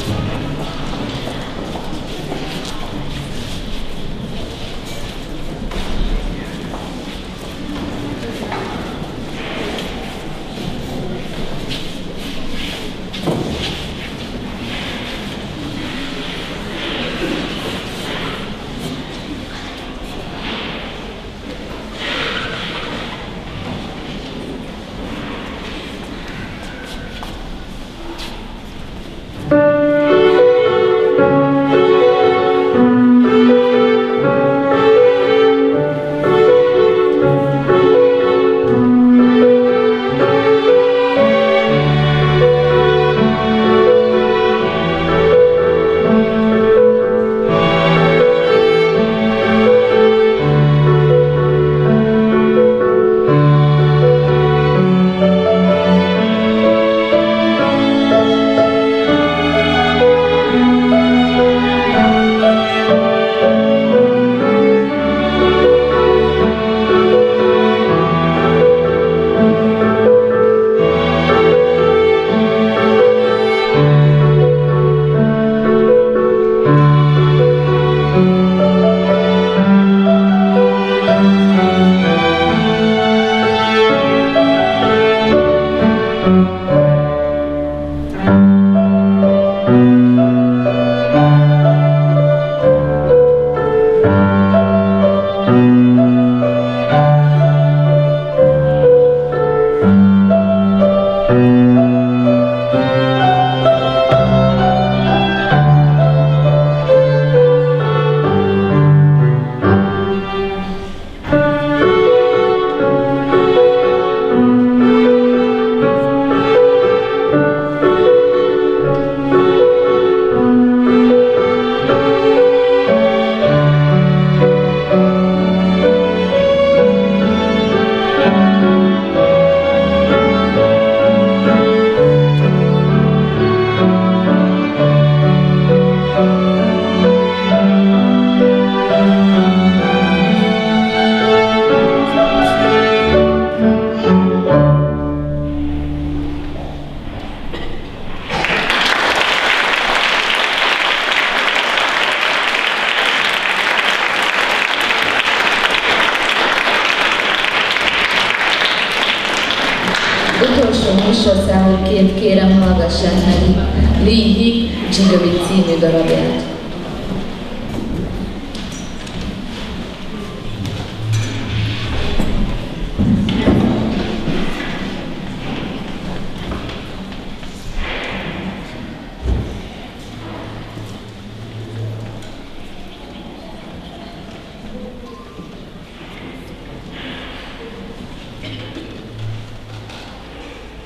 Utolsó műsorszámunként kérem hallgassák meg Lihik Csigovic című darabját.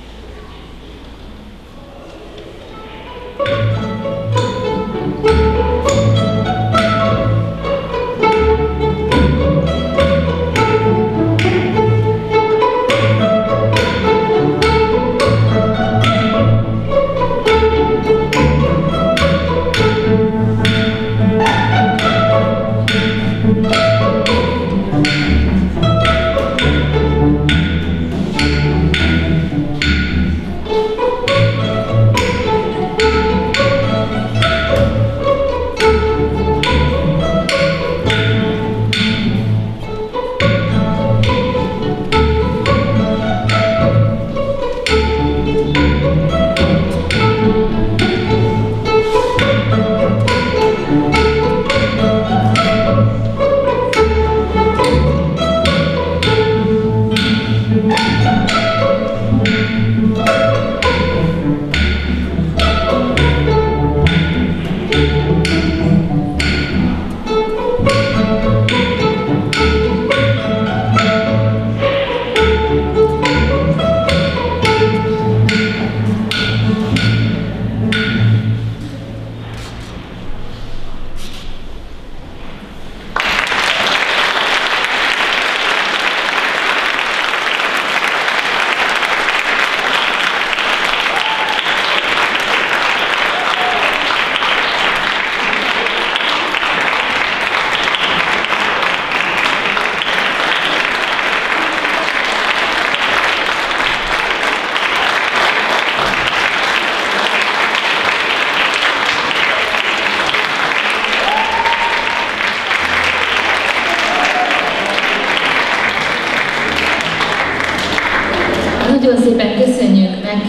Thank you.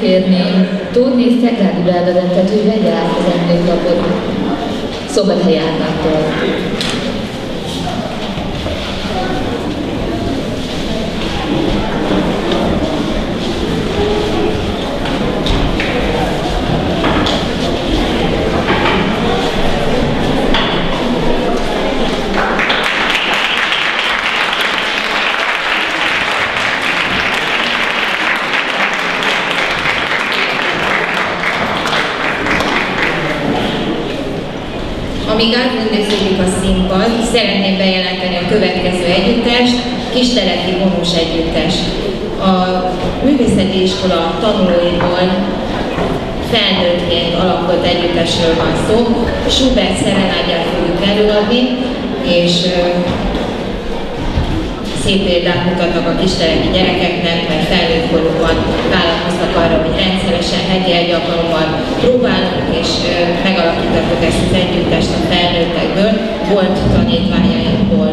kérném Tóth Szegládi Belgavettet, hogy vegye át az emléklapot Szombathely Árpádtól. Amíg átrendeződik a színpad, szeretném bejelenteni a következő együttest, Kisteleki Vonós Együttes. A művészeti iskola tanulóiból felnőttként alakult együttesről van szó. Schubert szerenádját fogjuk előadni, és szép példát mutatnak a kisteleki gyerekeknek, mert felnőtt korukban vállalkoztak arra, hogy rendszeresen heti egy alkalommal próbálunk, és megalakítottuk ezt az együttest a felnőttekből, volt tanítványainkból.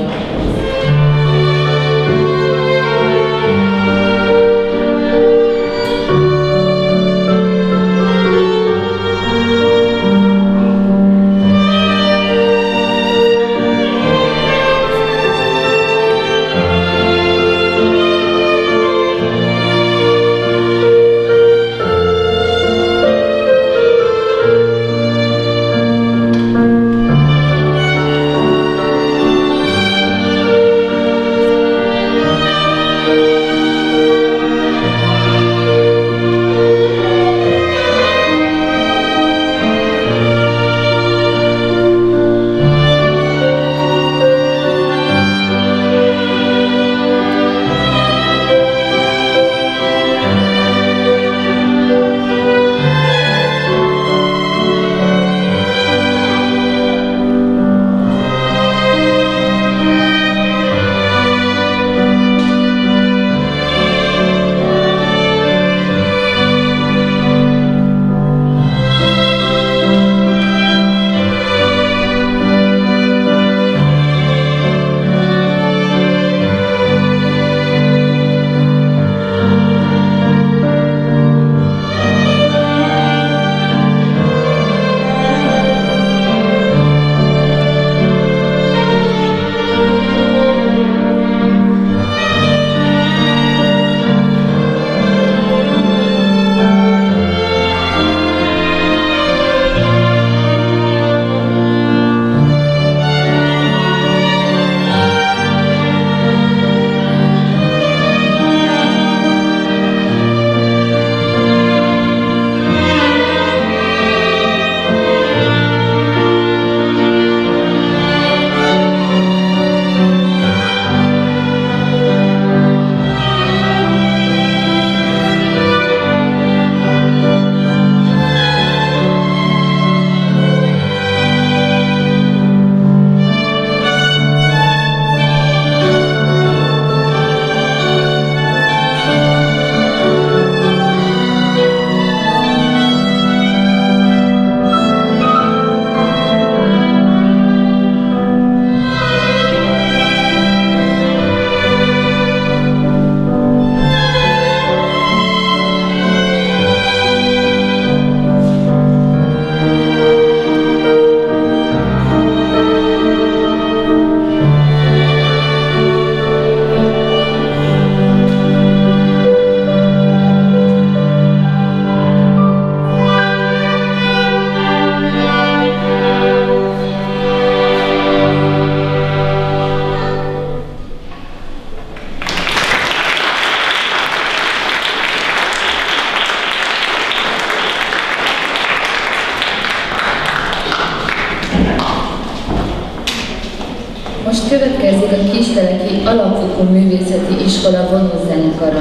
Most következik a Kisteleki Alapfokú Művészeti Iskola vonózenekara.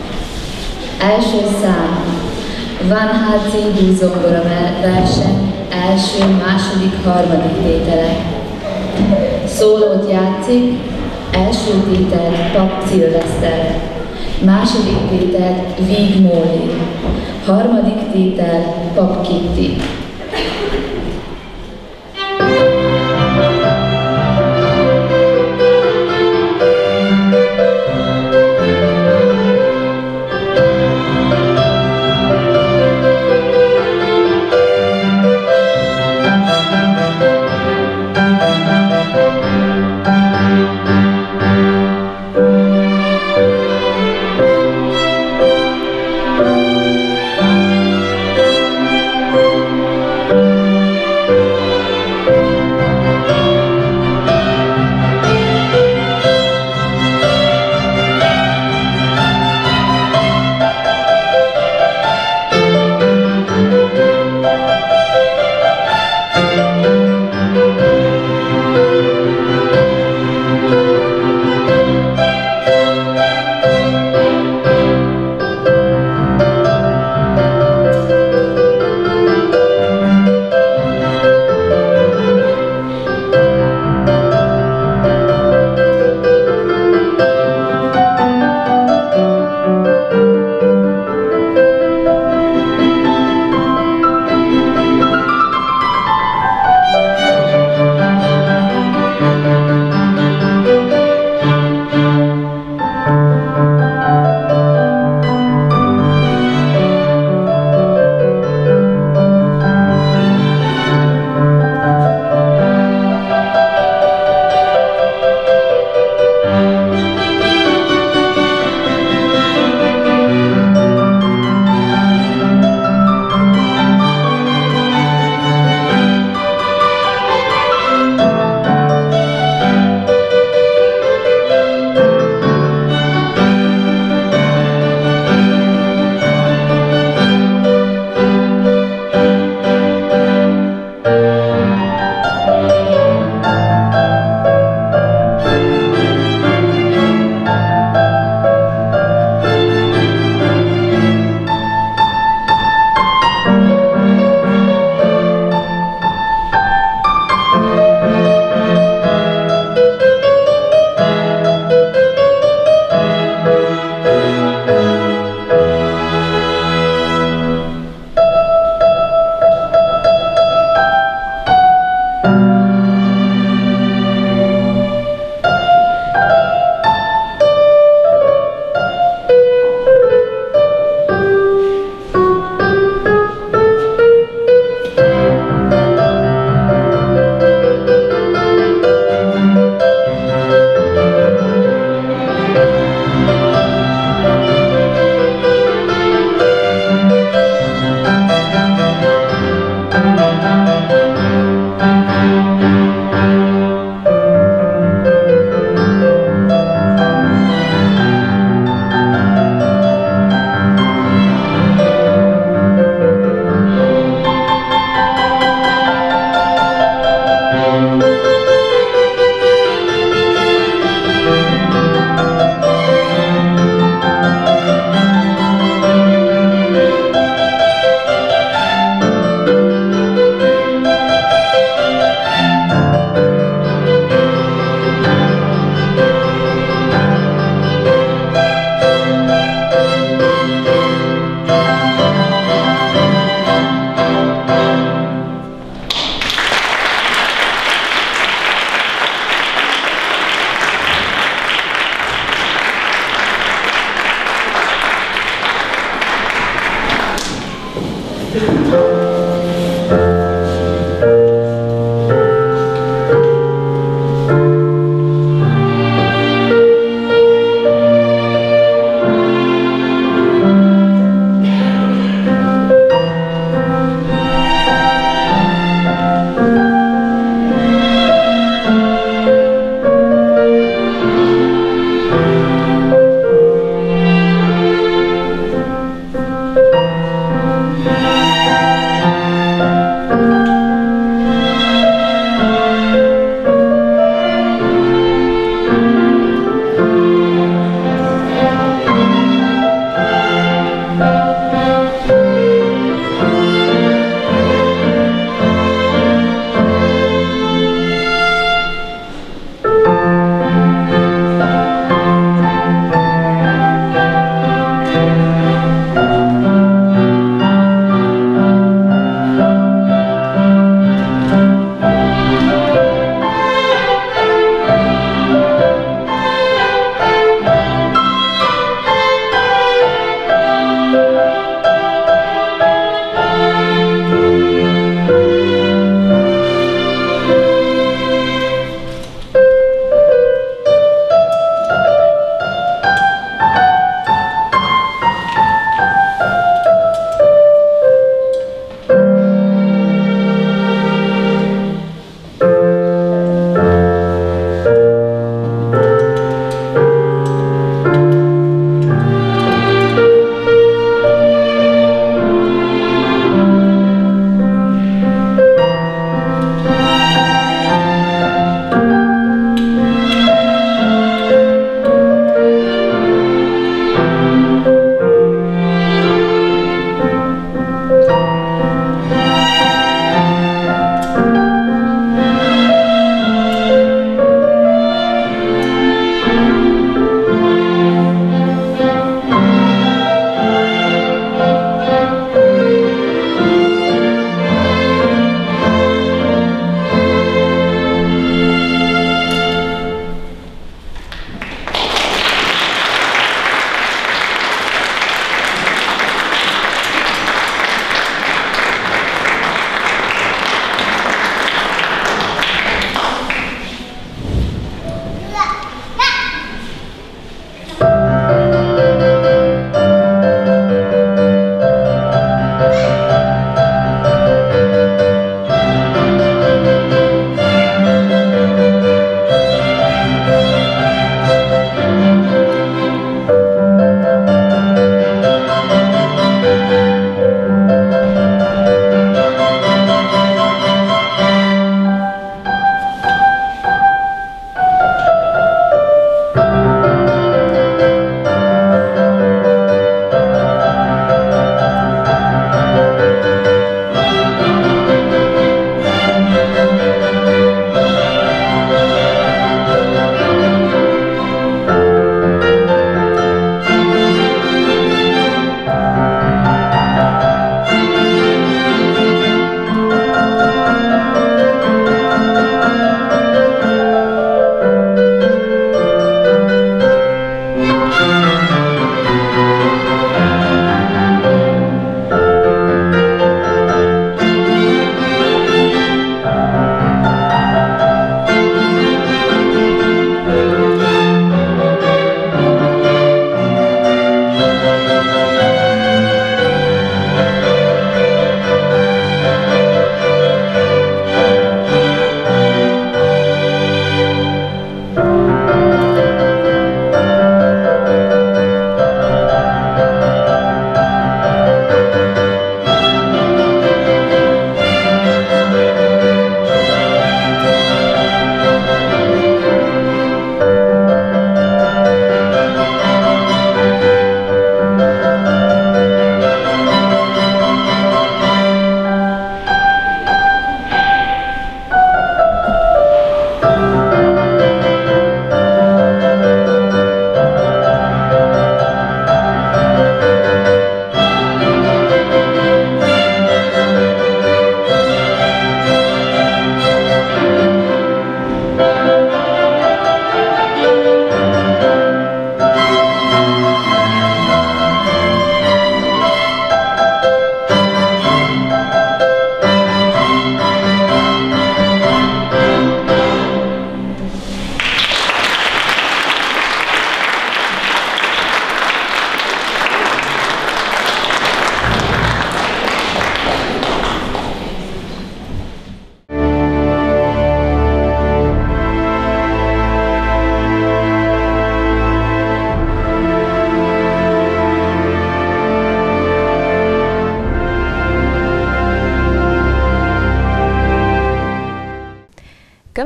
Első szám, Van Háczi zongora verseny, első, második, harmadik tétele. Szólót játszik, első tétel Pap Szilveszter, második tétel Víg Móli, harmadik tétel Pap Kitti. Thank you. Thank you.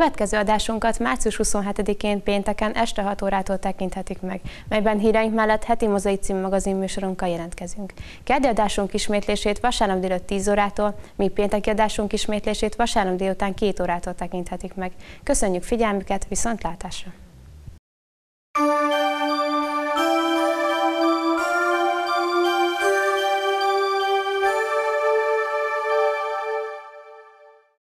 következő adásunkat március huszonhetedikén pénteken este hat órától tekinthetik meg, melyben híreink mellett heti Mozaik című magazinműsorunkkal jelentkezünk. Keddi adásunk ismétlését vasárnap délután tíz órától, míg pénteki adásunk ismétlését vasárnap délután két órától tekinthetik meg. Köszönjük figyelmüket, viszontlátásra!